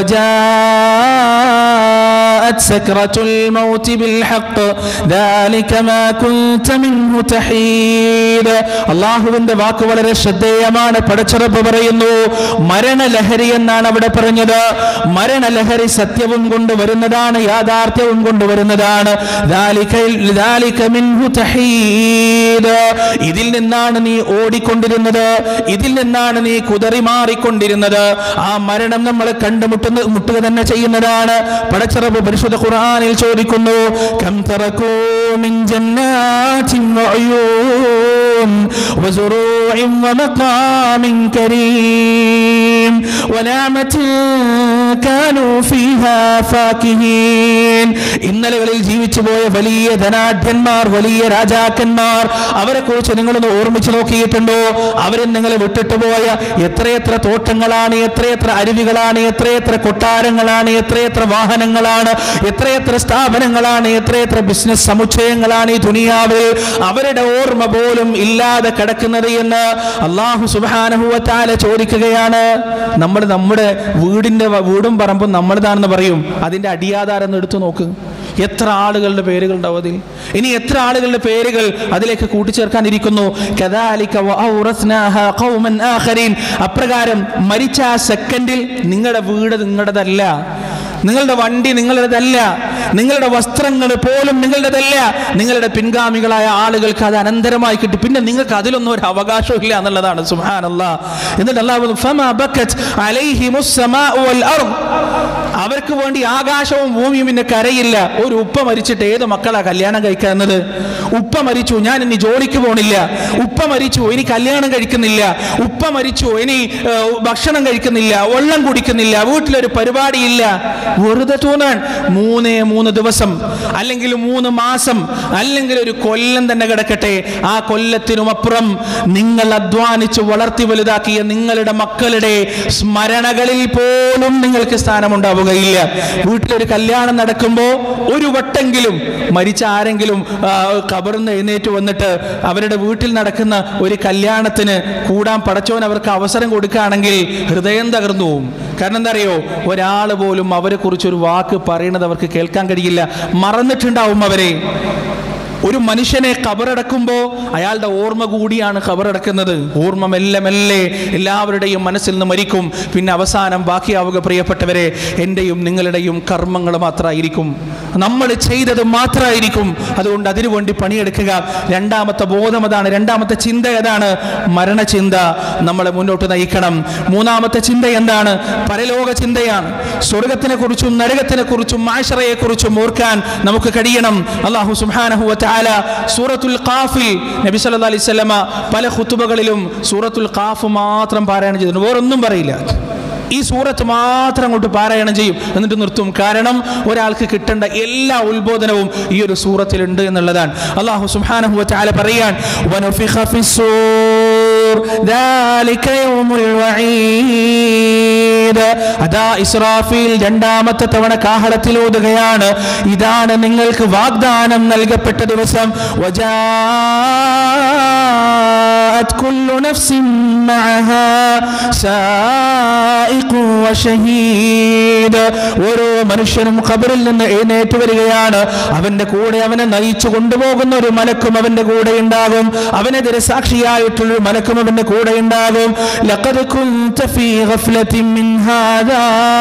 വജാഅത് സക്റത്തുൽ മൗതി ബിൽ ഹഖ് ദാലിക മാ കുൻത മിൻഹു തഹീദ്. അല്ലാഹുവിന്റെ വാക്ക് വളരെ ശ്രദ്ധേയമാണ്. പടച്ചറബ് പറയുന്നു, മരണലഹരി എന്നാണ് അവിടെ പറഞ്ഞത്. മരണലഹരി സത്യവും കൊണ്ടുവരുന്നതാണ്, യാഥാർത്ഥ്യവും കൊണ്ടുവരുന്നതാണ്. ഇതിൽ നിന്നാണ് നീ ഓടിക്കൊണ്ടിരുന്നത്, ഇതിൽ നിന്നാണ് നീ കുതറി മാറിക്കൊണ്ടിരുന്നത്. ആ മരണം നമ്മളെ കണ്ടുമുട്ടുന്ന മുട്ടുക തന്നെ ചെയ്യുന്നതാണ്. പടച്ചറബ് പരിശുദ്ധ ഖുർആനിൽ ചോദിക്കുന്നു, കം തറകൂ മിൻ ജന്നാതിൻ വഅയൂൻ വസുറൂഇൻ വമഖാമിൻ കരീം വനഅമതിൻ കാനൂ ഫീഹാ ഫാകിഹീൻ. ഇന്നലകളിൽ ജീവിച്ചു പോയ വലിയ ധനാഢ്യന്മാർ, വലിയ രാജാക്കന്മാർ, അവരെ കുറിച്ച് നിങ്ങളൊന്ന് ഓർമ്മിച്ചു നോക്കിയിട്ടുണ്ടോ? അവരിൽ നിങ്ങൾ വിട്ടിട്ട് പോയ എത്രയെത്ര തോട്ടങ്ങളാണ്, എത്രയെത്ര അരുവികളാണ്, എത്രയെത്ര കൊട്ടാരങ്ങളാണ്, എത്രയെത്ര വാഹനങ്ങളാണ്, എത്രയെത്ര സ്ഥാപനങ്ങളാണ്, എത്രയെത്ര ബിസിനസ് സമുച്ചയങ്ങളാണ് ഈ ദുനിയാവിൽ. അവരുടെ ഓർമ്മ പോലും ഇല്ലാതെ കിടക്കുന്നത് എന്ന് അല്ലാഹു സുബ്ഹാനഹു വ തആല ചോദിക്കുകയാണ്. നമ്മൾ നമ്മുടെ വീടിന്റെ വീടും പറമ്പും നമ്മളതാണെന്ന് പറയും, അതിന്റെ അടിയാധാരം ഒന്ന് എടുത്തു നോക്ക്. എത്ര ആളുകളുടെ പേരുകൾ ഉണ്ടാവും അതിൽ. ഇനി എത്ര ആളുകളുടെ പേരുകൾ അതിലേക്ക് കൂട്ടിച്ചേർക്കാനിരിക്കുന്നു. കദാലിക വഔറസ്നാഹാ ഖൗമൻ ആഖരീൻ. അപ്രകാരം മരിച്ച ആ സെക്കൻഡിൽ നിങ്ങളുടെ വീട് നിങ്ങളുടേതല്ല, നിങ്ങളുടെ വണ്ടി നിങ്ങളുടേതല്ല, നിങ്ങളുടെ വസ്ത്രങ്ങൾ പോലും നിങ്ങളുടേതല്ല. നിങ്ങളുടെ പിൻഗാമികളായ ആളുകൾക്ക് അത് അനന്തരമായി കിട്ടി. പിന്നെ നിങ്ങൾക്ക് അതിലൊന്നും ഒരു അവകാശവും ഇല്ല എന്നുള്ളതാണ്. സുബ്ഹാനല്ലാഹ്. എന്നിട്ട് അല്ലാഹു ഫമാ ബക്കത് അലൈഹിമുസ് സമാഉ വൽ അർദ്. അവർക്ക് വേണ്ടി ആകാശവും ഭൂമിയും പിന്നെ കരയില്ല. ഒരു ഉപ്പ മരിച്ചിട്ട് ഏത് മക്കളാ കല്യാണം കഴിക്കുന്നത്? ഉപ്പ മരിച്ചു, ഞാൻ ഇനി ജോലിക്ക് പോണില്ല. ഉപ്പ മരിച്ചു, ഇനി കല്യാണം കഴിക്കുന്നില്ല. ഉപ്പ മരിച്ചു, ഇനി ഭക്ഷണം കഴിക്കുന്നില്ല, വെള്ളം കുടിക്കുന്നില്ല, വീട്ടിലൊരു പരിപാടിയില്ല. വെറുതെ തോന്നാൻ മൂന്നേ മൂന്ന് ദിവസം, അല്ലെങ്കിൽ മൂന്ന് മാസം, അല്ലെങ്കിൽ ഒരു കൊല്ലം തന്നെ കിടക്കട്ടെ. ആ കൊല്ലത്തിനുമപ്പുറം നിങ്ങൾ അധ്വാനിച്ച് വളർത്തി വലുതാക്കിയ നിങ്ങളുടെ മക്കളുടെ സ്മരണകളിൽ പോലും നിങ്ങൾക്ക് സ്ഥാനമുണ്ടാവുകയില്ല. വീട്ടിലൊരു കല്യാണം നടക്കുമ്പോൾ ഒരു വട്ടെങ്കിലും മരിച്ച ആരെങ്കിലും ഖബറിന്ന് എഴുന്നേറ്റ് വന്നിട്ട് അവരുടെ വീട്ടിൽ നടക്കുന്ന ഒരു കല്യാണത്തിന് കൂടാൻ പടച്ചോൻ അവർക്ക് അവസരം കൊടുക്കുകയാണെങ്കിൽ ഹൃദയം തകർന്നു പോകും. കാരണം എന്താ അറിയോ, ഒരാൾ പോലും അവരെ കുറിച്ചൊരു വാക്ക് പറയുന്നത് അവർക്ക് കേൾക്കാൻ കഴിയില്ല. മറന്നിട്ടുണ്ടാവും അവരെ. ഒരു മനുഷ്യനെ ഖബറടക്കുമ്പോൾ അയാളുടെ ഓർമ്മ കൂടിയാണ് ഖബറടക്കുന്നത്. ഓർമ്മ മെല്ലെ മെല്ലെ എല്ലാവരുടെയും മനസ്സിൽ നിന്ന് മരിക്കും. പിന്നെ അവസാനം ബാക്കിയാവുക പ്രിയപ്പെട്ടവരെ എൻ്റെയും നിങ്ങളുടെയും കർമ്മങ്ങൾ മാത്രമായിരിക്കും, നമ്മൾ ചെയ്തത് മാത്രമായിരിക്കും. അതുകൊണ്ട് അതിനുവേണ്ടി പണിയെടുക്കുക. രണ്ടാമത്തെ ബോധം അതാണ്, രണ്ടാമത്തെ ചിന്ത അതാണ്, മരണചിന്ത നമ്മളെ മുന്നോട്ട് നയിക്കണം. മൂന്നാമത്തെ ചിന്ത എന്താണ്? പരലോക ചിന്തയാണ്. സ്വർഗത്തിനെ കുറിച്ചും നരകത്തിനെ കുറിച്ചും മാശറയെ കുറിച്ചും ഓർക്കാൻ നമുക്ക് കഴിയണം. അല്ലാഹു സുബ്ഹാനഹു വ തആല സൂറത്തുൽ ഖാഫിൽ നബി സല്ലല്ലാഹു അലൈഹി വസല്ലമ പല ഖുതുബകളിലും സൂറത്തുൽ ഖാഫ് മാത്രം പാരായണം ചെയ്തിട്ടുണ്ട്, വേറൊന്നും പറയില്ല. ഈ സൂറത്ത് മാത്രം അങ്ങോട്ട് പാരായണം ചെയ്യും, എന്നിട്ട് നിർത്തും. കാരണം ഒരാൾക്ക് കിട്ടേണ്ട എല്ലാ ഉത്ബോധനവും ഈ ഒരു സൂറത്തിലുണ്ട് എന്നുള്ളതാണ്. അല്ലാഹു സുബ്ഹാനഹു വ തആല പറയാൻ വനുഫിഖ ഫിസ്സൂർ ദാലിക യൗമുൽ വഈദ്. അതാ ഇസ്രാഫീൽ രണ്ടാമത്തെ തവണ കാഹളത്തിൽ ഊതുകയാണ്. ഇതാണ് നിങ്ങൾക്ക് വാഗ്ദാനം നൽകപ്പെട്ട ദിവസം. വജാഅത് കുല്ലു നഫ്സിൻ മഅഹാ സായിഖു വശഹീദ്. ഓരോ മനുഷ്യനും ഖബറിൽ നിന്ന് എഴുന്നേറ്റ് വരികയാണ്. അവന്റെ കൂടെ അവനെ നയിച്ചു കൊണ്ടുപോകുന്ന ഒരു മലക്കും അവന്റെ കൂടെ ഉണ്ടാകും. അവനെതിരെ സാക്ഷിയായിട്ടുള്ള മലക്കും അവന്റെ കൂടെ ഉണ്ടാകും. ലഖദ് കുൻത ഫീ ഗഫ്ലത്തിൻ മിൻ ഹാദാ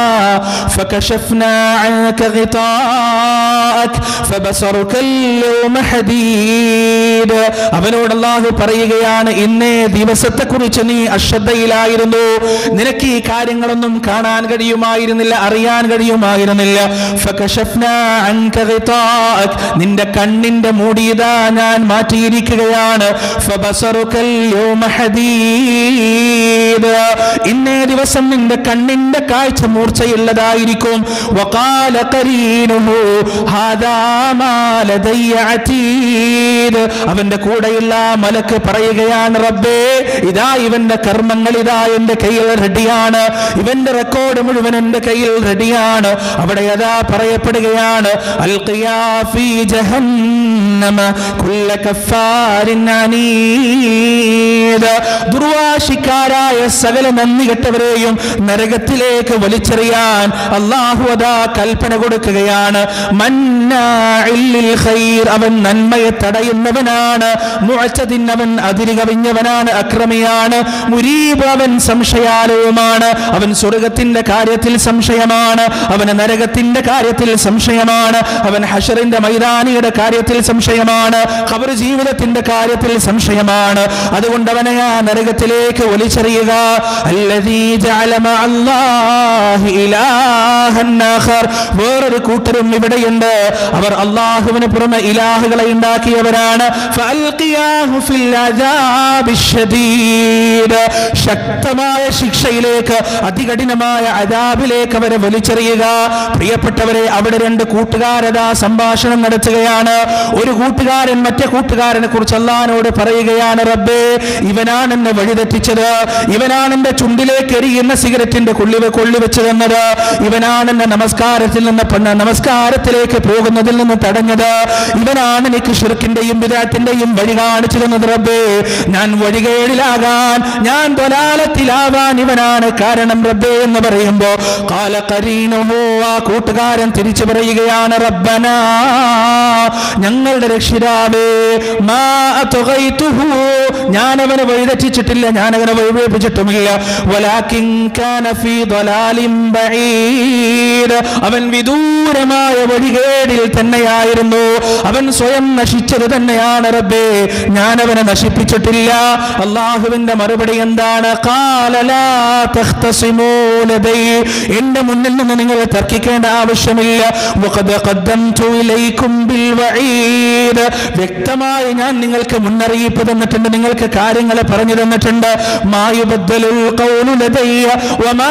ഫകശഫ്നാ അൻക ഗിതാഅക് ഫബസറുക അൽയൗമ ഹദീദ്. അവനോട് അല്ലാഹു പറയുകയാണ്, ഇന്നേ ദിവസത്തെക്കുറിച്ച് നീ അശ്രദ്ധയിലായിരുന്നു. നിനക്ക് ഈ കാര്യങ്ങളൊന്നും കാണാൻ കഴിയുമായിരുന്നില്ല, അറിയാൻ കഴിയുമായിരുന്നില്ല. ഫകശഫ്നാ അൻക ഗിതാഅക്. നിന്റെ കണ്ണിന്റെ മൂടിയതാ ഞാൻ മാറ്റിയിരിക്കുകയാണ്. ഫബസറുക അൽയൗമ ഹദീദ്. ഇന്നേ ദിവസം നിന്റെ കണ്ണിന്റെ കാഴ്ച മൂർച്ചയുള്ളതായിരിക്കും. വഖാല ഖരീനുഹു ഹാദാ മാ ലദയ്യ അതീദ്. അവന്റെ കൂടെയുള്ള മലക്ക് പറയുകയാണ്, റബ്ബേ, ഇതാ ഇവന്റെ കർമ്മങ്ങൾ ഇതാ എന്റെ കയ്യിൽ റെഡിയാണ്, ഇവന്റെ റെക്കോർഡ് മുഴുവൻ എന്റെ കയ്യിൽ റെഡിയാണ്. അവിടെ അതാ പറയപ്പെടുകയാണ്, അൽഖിയാ ഫീ ജഹന്നമ കുല്ല കഫാരിൻ അനീദ്. ദുർവാശിക്കാരായ സകല നന്ദി കെട്ടവരെയും നരകത്തിലേക്ക് വലിച്ചെറിയാൻ അല്ലാഹു അതാ കൽപ്പന കൊടുക്കുകയാണ്. മന്നാഇൽ ലിൽ ഖൈർ. അവൻ നന്മയെ തടയുന്നവനാണ്. മുഅ്തദിൻ. അവൻ അതിര് കവിഞ്ഞവനാണ്, അക്രമിയാണ്. മുരീബ്. അവൻ സംശയാലയമാണ്. അവൻ സ്വർഗത്തിന്റെ കാര്യത്തിൽ സംശയമാണ്, അവന് നരകത്തിന്റെ കാര്യത്തിൽ സംശയമാണ്, അവൻ ഹശറിന്റെ മൈതാനിയുടെ കാര്യത്തിൽ സംശയമാണ്, ഖബർ ജീവിതത്തിന്റെ കാര്യത്തിൽ സംശയമാണ്. അതുകൊണ്ട് അവനെ ആ നരകത്തിലേക്ക് വലിച്ചെറിയുക. അല്ലദീ ജഅല മഅല്ലാഹി ഇലാഹൻ ആഖർ. വേറൊരു കൂട്ടരും ഇവിടെയുണ്ട്. അവർ അല്ലാഹുവിന് പുറമെ ഇലാഹുകളെ ഉണ്ടാക്കിയവരാണ്. ഫഅൽഖിയാഹു ഫിൽ അദാബിശ് ശദീദ്. ശക്തമായ ശിക്ഷയിലേക്ക്, അതികഠിനമായ അദാബിലേക്ക് അവരെ വലിച്ചെറിയുക. പ്രിയപ്പെട്ടവരെ, അവിടെ രണ്ട് കൂട്ടുകാരതാ സംഭാഷണം നടത്തുകയാണ്. ഒരു കൂട്ടുകാരൻ മറ്റേ കൂട്ടുകാരനെ കുറിച്ച് അല്ലാഹുവിനോട് പറയുകയാണ്, റബ്ബേ, ഇവനാണ് എന്നെ വഴിതെറ്റിച്ചത്, ഇവനാണ് എന്റെ ചുണ്ടിലേക്ക് എരിയുന്ന സിഗരറ്റിന്റെ കൊള്ളിവ കൊള്ളിവെച്ച് തന്നത്, ഇവനാണ് എന്നെ നമസ്കാരത്തിൽ നിന്ന് നമസ്കാരത്തിലേക്ക് പോകുന്നതിൽ നിന്ന് തടഞ്ഞത്, ഇവനാണ് എനിക്ക് ശിർക്കിന്റെയും ബിദ്അത്തിന്റെയും വഴി കാണിച്ചു തന്നത്. റബ്ബേ, ഞാൻ വഴികേടിലാകാൻ, ഞാൻ ദലാലത്തിലാവാൻ ഇവനാണ് കാരണം റബ്ബേ എന്ന് പറയുമ്പോ ഖാല ഖരീനുഹു. ആ കൂട്ടുകാരൻ തിരിച്ചു പറയുകയാണ്, റബ്ബനാ, ഞങ്ങളുടെ രക്ഷിതാവേ, മാ അത്ഗൈതുഹു. ഞാൻ അവനെ വഴിതെറ്റിച്ചിട്ടില്ല, ഞാൻ അവനെ വഴിവേൽപ്പിച്ചിട്ടുമില്ല. വലാകിൻ കാന ഫീ ദലാലിൻ ബഈദ്. അവൻ വിദൂരമായ വഴികേടിൽ തന്നെയായിരുന്നു. അവൻ സ്വയം നശിച്ചത് തന്നെയാണ് റബ്ബേ, ഞാൻ അവനെ നശിപ്പിച്ചിട്ടില്ല. അല്ലാഹുവിന്റെ മറുപടി എന്താണ്? ഖാല ലാ തഖ്തസിമൂ ലദൈ. എന്റെ മുന്നിൽ നിന്ന് നിങ്ങൾ തർക്കിക്കേണ്ട ആവശ്യമില്ല. വഖദ് ഖദ്ദംതു ഇലൈക്കും ബിൽ വഈദ്. വ്യക്തമായി ഞാൻ നിങ്ങൾക്ക് മുന്നറിയിപ്പ് തന്നിട്ടുണ്ട്, നിങ്ങൾക്ക് കാര്യങ്ങൾ പറഞ്ഞു തന്നിട്ടുണ്ട്. മാ യുബദ്ദലുൽ ഖൗലു ലദയ്യ വമാ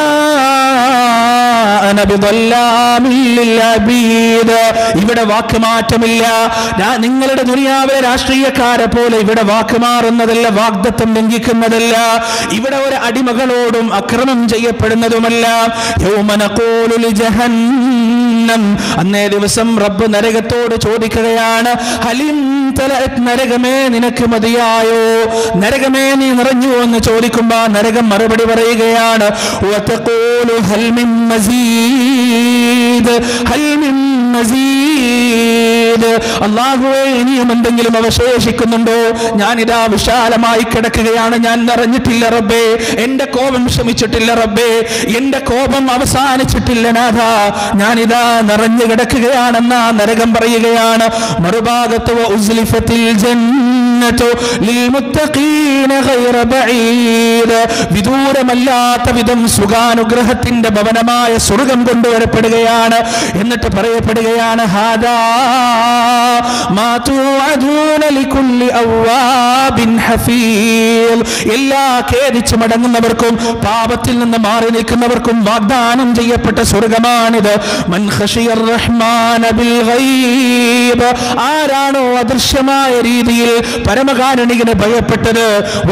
അന ബിദല്ലാമിൽ ലിൽ അബീദ്. ഇവിടെ വാക്ക് മാറ്റമില്ല. നിങ്ങളുടെ ദുനിയാവിലെ രാഷ്ട്രീയക്കാരെ പോലെ ഇവിടെ വാക്ക് മാറുന്നതല്ല, വാഗ്ദത്തം ലംഘിക്കുന്നതല്ല. ഇവിടെ ഒരു അടിമകളോടും അക്രമം ചെയ്യപ്പെടുന്നതുമല്ല. യൗമ നഖൂലു ലി ജഹന്നം. അന്നേ ദിവസം റബ്ബ് നരകത്തോട് ചോദിക്കുകയാണ്, ഹലിം തലഅത്. നരകമേ, നിനക്ക് മതിയായോ? നരകമേ, നീ നിറഞ്ഞു എന്ന് ചോദിക്കുമ്പോ നരകം മറുപടി പറയുകയാണ്, വതഖൂലു ഹൽ മിൻ മസീദ്, ഹൽ മിൻ മസീദ്. അല്ലാഹുവേ, ഇനിയും എന്തെങ്കിലും അവശേഷിക്കുന്നുണ്ടോ? ഞാനിതാ വിശാലമായി കിടക്കുകയാണ്, ഞാൻ നിറഞ്ഞിട്ടില്ല റബ്ബേ, എന്റെ കോപം ശമിച്ചിട്ടില്ല റബ്ബേ, എന്റെ കോപം അവസാനിച്ചിട്ടില്ല നാഥ, ഞാനിതാ നിറഞ്ഞു കിടക്കുകയാണെന്ന നരകം പറയുകയാണ്. മറുഭാഗത്ത് ഉസ്ലിഫത്തിൽ ജന്ന ജന്നതു ലിൽമുത്തഖീന ഗൈറ ബഈദ്. വിദൂരമല്ലാത്ത വിധം സുഖാനുഗ്രഹത്തിന്റെ ഭവനമായ സ്വർഗം കൊണ്ടുവരപ്പെടുകയാണ്. എന്നിട്ട് പറയപ്പെടുകയാണ് ഹാദാ മാ തുഅദൂന ലികുല്ലി അവ്വാബിൻ ഹഫീൽ. എല്ലാ ഖേദിച്ച് മടങ്ങുന്നവർക്കും പാപത്തിൽ നിന്ന് മാറി നിൽക്കുന്നവർക്കും വാഗ്ദാനം ചെയ്യപ്പെട്ട സ്വർഗമാണിത്. മൻ ഖശിയർ റഹ്മാന ബിൽ ഗൈബ്. ആരാണോ അദൃശ്യമായ രീതിയിൽ പരമകാരുണികനെ ഭയപ്പെട്ടത്,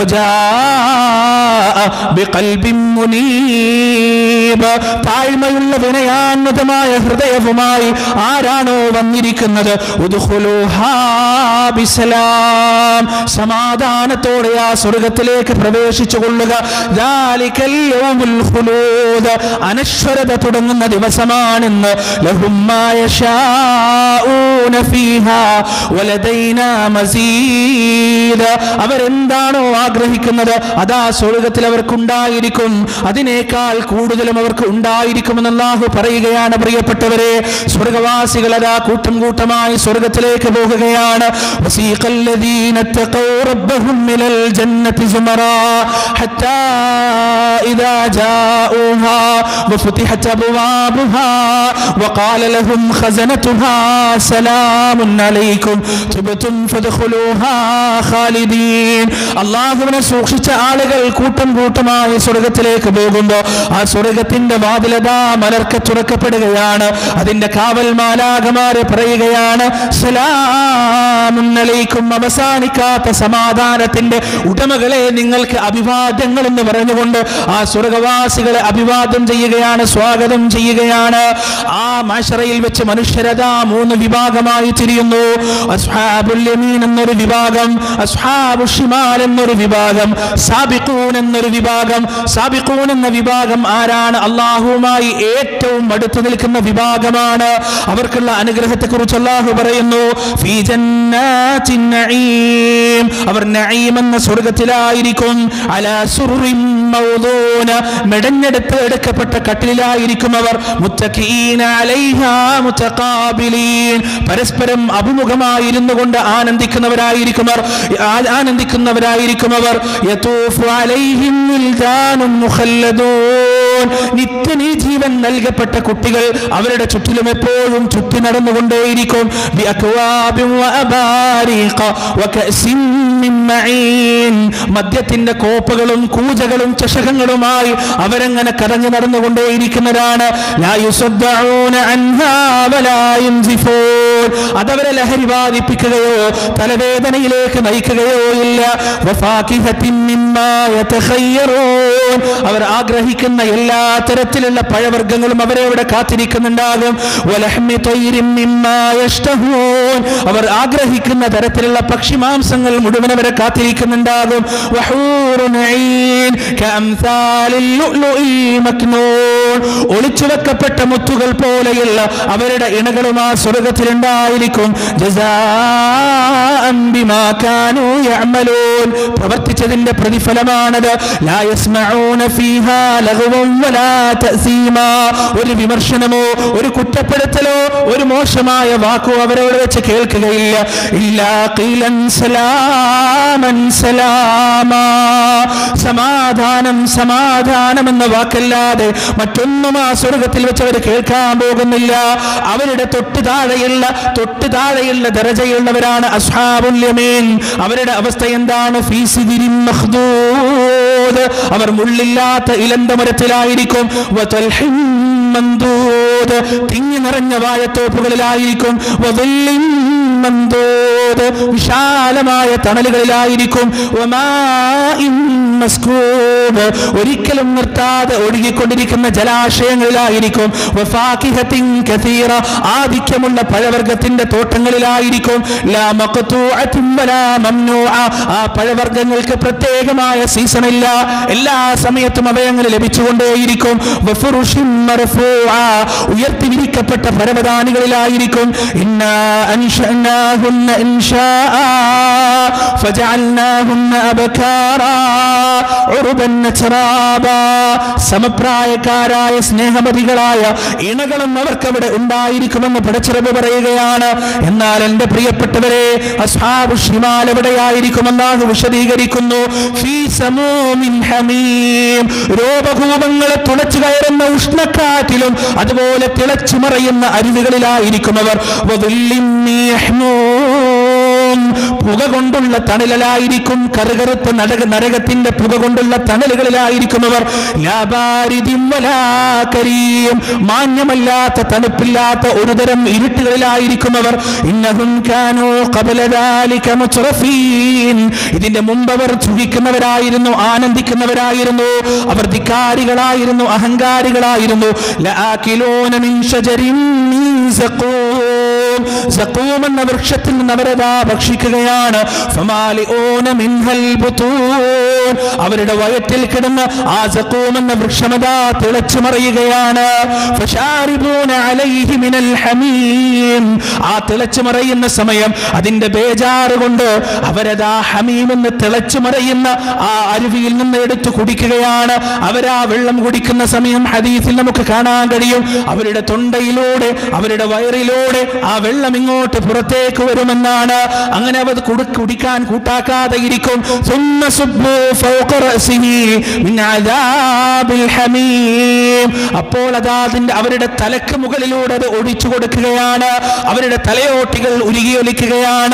വജാഅ ബിഖൽബിൻ മുനീബ്. താഴ്മയുള്ള വിനയാന്വിതമായ ഹൃദയവുമായി ആരാണോ വന്നിരിക്കുന്നത്, ഉദ്ഖുലൂഹാ ബിസലാം. സമാധാനത്തോടെ ആ സ്വർഗത്തിലേക്ക് പ്രവേശിച്ചു കൊള്ളുക. ദാലികൽ യൗമുൽ ഖുലൂദ്. അനശ്വരത തുടങ്ങുന്ന ദിവസമാണെന്ന്. ലഹും മാ യശാഊന ഫീഹാ വലദൈനാ മസീദ്. അവരെന്താണോ ആഗ്രഹിക്കുന്നത് അതാ സ്വർഗത്തിൽ അവർക്കുണ്ടായിരിക്കും. അതിനേക്കാൾ കൂടുതലും അവർക്ക് ഉണ്ടായിരിക്കുമെന്ന് അല്ലാഹു പറയുകയാണ്. പ്രിയപ്പെട്ടവരെ, സ്വർഗവാസികൾ അതാ കൂട്ടം കൂട്ടമായി സ്വർഗത്തിലേക്ക് പോകുകയാണ്. വസീഖൽ ലദീന തഖൗ റബ്ബഹും മിനൽ ജന്നതി സുമറാ ഹത്താ ഇദാ ജാഊഹാ വഫുതിഹത് അബ്വാബുഹാ വഖാല ലഹും ഖസനതുഹാ സലാമുൻ അലൈക്കും തുബ്തും ഫദ്ഖുലൂഹാ ഖാലിദീൻ. അല്ലാഹുവിനെ സൂക്ഷിച്ച ആളുകൾ കൂട്ടം കൂട്ടമായി സ്വർഗത്തിലേക്ക് പോകുമ്പോൾ ആ സ്വർഗത്തിന്റെ വാതിലതാ മലർക്കെ തുറക്കപ്പെടുകയാണ്. അതിന്റെ കാവൽ മാലാഖമാരെ പറയുകയാണ് സലാമുൻ അലൈക്കും. അവസാനിക്കാത്ത സമാധാനത്തിന്റെ ഉടമകളെ നിങ്ങൾക്ക് അഭിവാദ്യങ്ങൾ എന്ന് പറഞ്ഞുകൊണ്ട് ആ സ്വർഗവാസികളെ അഭിവാദ്യം ചെയ്യുകയാണ്, സ്വാഗതം ചെയ്യുകയാണ്. ആ മഹ്ശറയിൽ വെച്ച് മനുഷ്യരതാ മൂന്ന് വിഭാഗമായി തിരിയുന്നു. അസ്ഹാബുൽ യമീൻ എന്നൊരു വിഭാഗം, അസ്ഹാബു ഷിമാൽ എന്നൊരു വിഭാഗം, സാബിഖൂൻ എന്നൊരു വിഭാഗം. സാബിഖൂൻ എന്ന വിഭാഗം ആരാണ്? അല്ലാഹുവുമായി ഏറ്റവും അടുത്ത് നിൽക്കുന്ന വിഭാഗമാണ്. അവർക്കുള്ള അനുഗ്രഹത്തെ കുറിച്ച് അല്ലാഹു പറയുന്നു ഫീ ജന്നാത്തിൻ നഈം. അവർ നഈം എന്ന സ്വർഗ്ഗത്തിലായിരിക്കും. അലാ സുറുറിൻ മൗദൂന. മെടഞ്ഞെടുത്ത് എടുക്കപ്പെട്ട കട്ടിലായിരിക്കും അവർ. മുത്തഖീന അലൈഹാ മുതഖാബിലീൻ. പരസ്പരം അഭിമുഖമായിരുന്നു കൊണ്ട് ആനന്ദിക്കുന്നവരായിരിക്കും അവർ ആനന്ദിക്കുന്നവരായിരിക്കും അവർ യതൂഫു അലൈഹിം വിൽദാനുൻ മുഖല്ലദൂൻ. നിത്യനീ ജീവൻ നൽകപ്പെട്ട കുട്ടികൾ അവരുടെ ചുറ്റിലും എപ്പോഴും ചുറ്റി നടന്നുകൊണ്ടേയിരിക്കും. ബിഅക്വാബിൻ വഅബാരിഖ വകഅസിൻ മിൻ മഈൻ. മദ്യത്തിന്റെ കോപ്പുകളും കൂജകളും ചഷകങ്ങളുമായി അവരങ്ങനെ കരഞ്ഞു നടന്നുകൊണ്ടേയിരിക്കുന്നവരാണ്. ലാ യുസദ്ദഊന അൻഹാ വലാ യുൻസിഫൂൻ. അതവരെ ലഹരി ബാധിപ്പിക്കുകയോ തലവേദനയിലേക്ക് നയിക്കുകയോ ഇല്ല. വഫാകിഹത്തിൻ മിമ്മാ യതഖയ്യറൂൻ. അവർ ആഗ്രഹിക്കുന്ന എല്ലാ തരത്തിലുള്ള പഴവർഗ്ഗങ്ങളും അവരെ ഇവിടെ കാത്തിരിക്കുന്നുണ്ടാകും. വലഹ്മി തൈരിൻ മിമ്മാ യഷ്തഹൂൻ. അവർ ആഗ്രഹിക്കുന്ന തരത്തിലുള്ള പക്ഷിമാംസങ്ങൾ മുഴുവൻ അവരെ കാത്തിരിക്കുന്നുണ്ടാകും. വഹൂറുൻ ഐൻ കഅംസാലിൽ ലുഅ്ലുഇൽ മക്നൂൻ. ഒളിച്ചു വെക്കപ്പെട്ട മുത്തുകൾ പോലെയുള്ള അവരുടെ ഇണകളും ആ സ്വർഗ്ഗത്തിലുണ്ടായിരിക്കും. ജസാഅൻ ബിമാ കാനൂ യഅമലൂൻ. പ്രവർത്തിച്ചതിന്റെ പ്രതിഫലമാണത്. ലാ യസ്മഊന ഫീഹാ ലഗ്വൻ വലാ തഅസീമാ. ഒരു വിമർശനമോ ഒരു കുറ്റപ്പെടുത്തലോ ഒരു മോശമായ വാക്കോ അവരോട് വെച്ച് കേൾക്കുകയില്ല. ഇല്ലാ ഖീലൻ സലാമൻ സലാമാ. സമാധാനം സമാധാനം എന്ന വാക്കല്ലാതെ മറ്റൊന്നും ആ സ്വർഗ്ഗത്തിൽ വെച്ച് അവർ കേൾക്കാൻ പോകുന്നില്ല. അവരുടെ തൊട്ട് താഴെയുള്ള തൊട്ട് താഴെയുള്ള ദറജയുള്ളവരാണ് അസ്ഹാബുൽ യമീൻ. അവരുടെ അവസ്ഥ എന്താണ്? ഫീ സിദ്രിൻ മഖ്ദൂദ്. അവർ മുള്ളില്ലാത്ത ഇലന്ത മരത്തിലായിരിക്കും. വതൽഹിൻ മൻദൂദ്. തിങ്ങി നിറഞ്ഞ വാഴത്തോപ്പുകളിലായിരിക്കും. വദല്ലിൻ മൻദൂദ്. വിശാലമായ തണലുകളിലായിരിക്കും. വമാഇൻ മസ്കൂബ്. ഒരിക്കലും നിർത്താതെ ഒഴുകിക്കൊണ്ടിരിക്കുന്ന ജലാശയങ്ങളിലായിരിക്കും. വഫാകിഹത്തിൻ കസീറ. ആധിക്യമുള്ള പഴവർഗ്ഗത്തിന്റെ തോട്ടങ്ങളിലായിരിക്കും. ലാ മഖ്തൂഅത്തിൻ വലാ മംനൂഅ. ആ പഴവർഗ്ഗങ്ങൾക്ക് പ്രത്യേകമായ സീസണില്ല. എല്ലാ സമയത്തും അവയങ്ങൾ ലഭിച്ചുകൊണ്ടേയിരിക്കും. വഫുറുഷിൻ മർഫൂഅ. ഉയർത്തി വിരിക്കപ്പെട്ട പരവതാനികളിലായിരിക്കും. ഇന്നാ അൻശഅനാ أنشأناهن إنشاء فجعلناهن أبكارا عربا أترابا സമപ്രായക്കാരായ സ്നേഹമതികളായ ഇണകളും അവർക്ക് അവിടെ ഉണ്ടായിരിക്കുമെന്ന് പടച്ചിറപ്പ് പറയുകയാണ്. എന്നാൽ എന്റെ പ്രിയപ്പെട്ടവരെ, അസ്ഹാബു ശിമാൽ എവിടെയായിരിക്കുമെന്നാണ് വിശദീകരിക്കുന്നു. ഫീ സമൂമിൻ ഹമീം, രോമകൂപങ്ങളെ തുളച്ചു കയറുന്ന ഉഷ്ണക്കാറ്റിലും അതുപോലെ തിളച്ചു മറയുന്ന അരുവികളിലായിരിക്കും അവർ. പുക കൊണ്ടുള്ള തണലിലായിരിക്കും, കറുകറുത്ത നരക നരകത്തിന്റെ പുക കൊണ്ടുള്ള തണലുകളിലായിരിക്കും അവർ. മാന്യമല്ലാത്ത തണുപ്പില്ലാത്ത ഒരുതരം ഇരുട്ടുകളിലായിരിക്കും അവർ. ഇന്നഹും കാനൂ ഖബല ദാലിക മുത്റഫീൻ, ഇതിന്റെ മുമ്പ് അവർ സുഖിക്കുന്നവരായിരുന്നു, ആനന്ദിക്കുന്നവരായിരുന്നു, അവർ ധിക്കാരികളായിരുന്നു, അഹങ്കാരികളായിരുന്നു. ലആകിലൂന മിൻ ശജരിൻ മിൻ സഖൂം, സഖൂം എന്ന വൃക്ഷത്തിൽ നിന്ന് അവരതാ ഭക്ഷിക്കുകയാണ്. ഫമാലിഊന മിൻഹൽ ബുതൂൻ, അവരുടെ വയറ്റിൽ കിടന്ന് ആ സഖൂം എന്ന വൃക്ഷമതാ തിളച്ചു മറിയുകയാണ്. ഫശാരിബൂന അലൈഹി മിനൽ ഹമീം, ആ തിളച്ചു മറിയുന്ന സമയം അതിന്റെ ബേജാറ് കൊണ്ട് അവരതാ ഹമീം എന്ന് തിളച്ചു മറിയുന്ന ആ അരുവിയിൽ നിന്ന് എടുത്തു കുടിക്കുകയാണ്. അവരാ വെള്ളം കുടിക്കുന്ന സമയം ഹദീസിൽ നമുക്ക് കാണാൻ കഴിയും, അവരുടെ തൊണ്ടയിലൂടെ അവരുടെ വയറിലൂടെ ആ വെള്ളം ഇങ്ങോട്ട് പുറത്തേക്ക് വരുമെന്നാണ്. അങ്ങനെ അവർ കുടിക്കാൻ കൂട്ടാക്കാതെ ഇരിക്കും. അപ്പോൾ അതാ അതിന്റെ അവരുടെ തലക്ക് മുകളിലൂടെ അത് ഒഴിച്ചു കൊടുക്കുകയാണ്. അവരുടെ തലയോട്ടികൾ ഉരുകിയൊലിക്കുകയാണ്.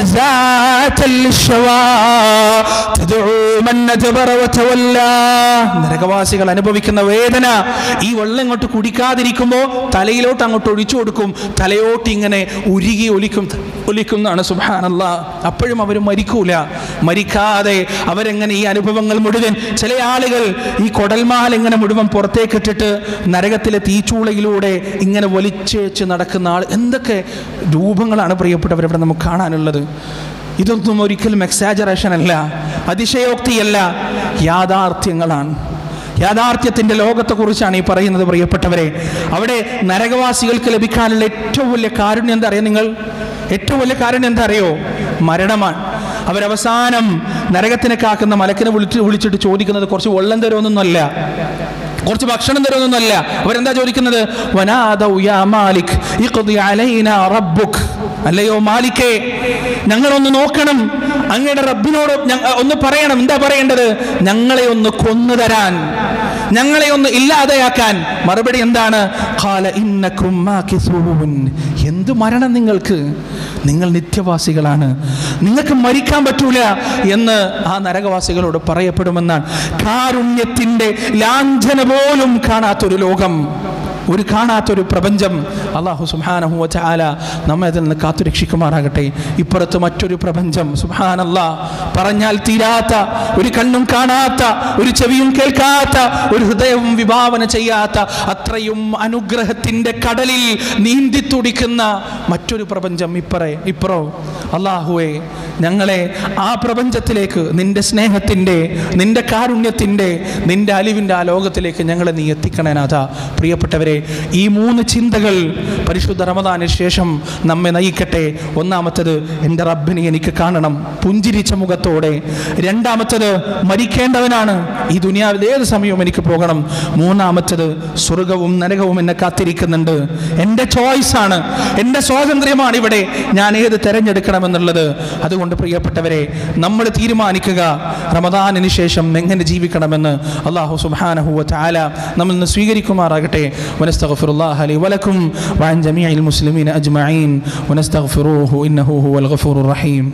നരകവാസികൾ അനുഭവിക്കുന്ന വേദന, ഈ വെള്ളം ഇങ്ങോട്ട് കുടിക്കാതിരിക്കുമ്പോൾ തലയിലോട്ട് അങ്ങോട്ട് ഒഴിച്ചു കൊടുക്കും, തലയോട്ട് ഇങ്ങനെ ഉരുകി ഒലിക്കും ഒലിക്കുന്നതാണ്. സുബ്ഹാനല്ലാഹ്. അപ്പോഴും അവർ മരിക്കൂല. മരിക്കാതെ അവരെങ്ങനെ ഈ അനുഭവങ്ങൾ മുഴുവൻ, ചില ആളുകൾ ഈ കൊടൽമാല ഇങ്ങനെ മുഴുവൻ പുറത്തേക്ക് ഇട്ടിട്ട് നരകത്തിലെ തീച്ചൂളയിലൂടെ ഇങ്ങനെ വലിച്ചേച്ച് നടക്കുന്ന ആൾ, എന്തൊക്കെ രൂപങ്ങളാണ് പ്രിയപ്പെട്ടവരവിടെ നമുക്ക് കാണാനുള്ളത്. ഇതൊന്നും ഒരിക്കലും എക്സാജറേഷൻ അല്ല, അതിശയോക്തിയല്ല, യാഥാർത്ഥ്യങ്ങളാണ്. യാഥാർത്ഥ്യത്തിന്റെ ലോകത്തെക്കുറിച്ചാണ് ഈ പറയുന്നത് പ്രിയപ്പെട്ടവരെ. അവിടെ നരകവാസികൾക്ക് ലഭിക്കാനുള്ള ഏറ്റവും വലിയ കാരുണ്യം എന്താ അറിയാം നിങ്ങൾ? ഏറ്റവും വലിയ കാരുണ്യം എന്താ അറിയോ? മരണമാണ്. അവരവസാനം നരകത്തിനെ കാക്കുന്ന മലക്കിനെ വിളിച്ച് വിളിച്ചിട്ട് ചോദിക്കുന്നത് കുറച്ച് വെള്ളം തരുമെന്നൊന്നുമല്ല, കുറച്ച് ഭക്ഷണം തരുമെന്നൊന്നുമല്ല. അവരെന്താ ചോദിക്കുന്നത്? വനാദൗ യാ മാലിക് ഇഖ്ദി അലൈനാ റബ്ബുക്, അല്ലയോ മാലിക്കേ, ഞങ്ങളൊന്ന് നോക്കണം, അങ്ങയുടെ റബ്ബിനോട് ഒന്ന് പറയണം. എന്താ പറയേണ്ടത്? ഞങ്ങളെ ഒന്ന് കൊന്നു തരാൻ, ഞങ്ങളെ ഒന്ന് ഇല്ലാതെയാക്കാൻ. മറുപടി എന്താണ്? ഖാല ഇന്നകും മാകിസൂൻ, എന്ത് മരണം നിങ്ങൾക്ക്? നിങ്ങൾ നിത്യവാസികളാണ്, നിങ്ങൾക്ക് മരിക്കാൻ പറ്റൂല എന്ന് ആ നരകവാസികളോട് പറയപ്പെടുമെന്നാണ്. കാരുണ്യത്തിന്റെ ലാഞ്ചന പോലും കാണാത്തൊരു ലോകം, ഒരു കാണാത്തൊരു പ്രപഞ്ചം. അല്ലാഹു സുബ്ഹാനഹു വ തആല നമ്മെ അതിൽ നിന്ന് കാത്തുരക്ഷിക്കുമാറാകട്ടെ. ഇപ്പുറത്ത് മറ്റൊരു പ്രപഞ്ചം, സുബ്ഹാനല്ലാഹ്, പറഞ്ഞാൽ തീരാത്ത, ഒരു കണ്ണും കാണാത്ത, ഒരു ചെവിയും കേൾക്കാത്ത, ഒരു ഹൃദയവും വിഭാവന ചെയ്യാത്ത അത്രയും അനുഗ്രഹത്തിന്റെ കടലിൽ നീന്തി തുടിക്കുന്ന മറ്റൊരു പ്രപഞ്ചം ഇപ്പറേ ഇപ്പുറോ. അല്ലാഹുവേ, ഞങ്ങളെ ആ പ്രപഞ്ചത്തിലേക്ക്, നിന്റെ സ്നേഹത്തിന്റെ, നിന്റെ കാരുണ്യത്തിന്റെ, നിന്റെ അലിവിന്റെ ആ ലോകത്തിലേക്ക് ഞങ്ങളെ നീ എത്തിക്കണേ നാഥ. പ്രിയപ്പെട്ടവരെ, ഈ മൂന്ന് ചിന്തകൾ പരിശുദ്ധ റമദാനിന് ശേഷം നമ്മെ നയിക്കട്ടെ. ഒന്നാമത്തത്, എൻ്റെ റബ്ബിനെ എനിക്ക് കാണണം പുഞ്ചിരിച്ച മുഖത്തോടെ. രണ്ടാമത്തത്, മരിക്കേണ്ടവനാണ്, ഈ ദുനിയാവിൽ ഏത് സമയവും എനിക്ക് പോകണം. മൂന്നാമത്തത്, സ്വർഗവും നരകവും എന്നെ കാത്തിരിക്കുന്നുണ്ട്. എൻ്റെ ചോയ്സാണ്, എൻ്റെ സ്വാതന്ത്ര്യമാണ് ഇവിടെ, ഞാൻ ഏത് തിരഞ്ഞെടുക്കണമെന്നുള്ളത്. അതുകൊണ്ട് പ്രിയപ്പെട്ടവരെ, നമ്മൾ തീരുമാനിക്കുക റമദാനിന് ശേഷം എങ്ങനെ ജീവിക്കണമെന്ന്. അല്ലാഹു സുബ്ഹാനഹു വ തആല നമ്മിൽ നിന്ന് സ്വീകരിക്കുമാറാകട്ടെ. ونستغفر الله لي ولكم وعن جميع المسلمين أجمعين ونستغفروه إنه هو الغفور الرحيم.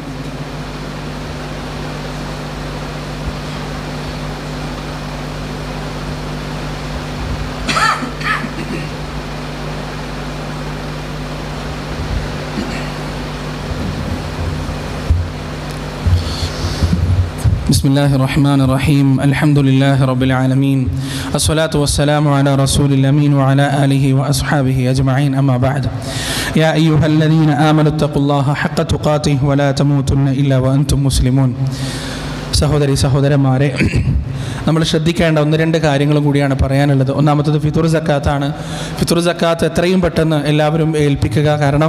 بسم الله الرحمن الرحيم. الحمد لله رب العالمين، الصلاة والسلام على رسول الأمين وعلى آله وأصحابه أجمعين. أما بعد، يا أيها الذين آمنوا اتقوا الله حق تقاته ولا تموتن إلا وأنتم مسلمون. സഹോദരി സഹോദരന്മാരെ, നമ്മൾ ശ്രദ്ധിക്കേണ്ട ഒന്ന് രണ്ട് കാര്യങ്ങളും കൂടിയാണ് പറയാനുള്ളത്. ഒന്നാമത്തത് ഫിത്തുർ സക്കാത്താണ്. ഫിത്തുർ സക്കാത്ത് എത്രയും പെട്ടെന്ന് എല്ലാവരും ഏൽപ്പിക്കുക. കാരണം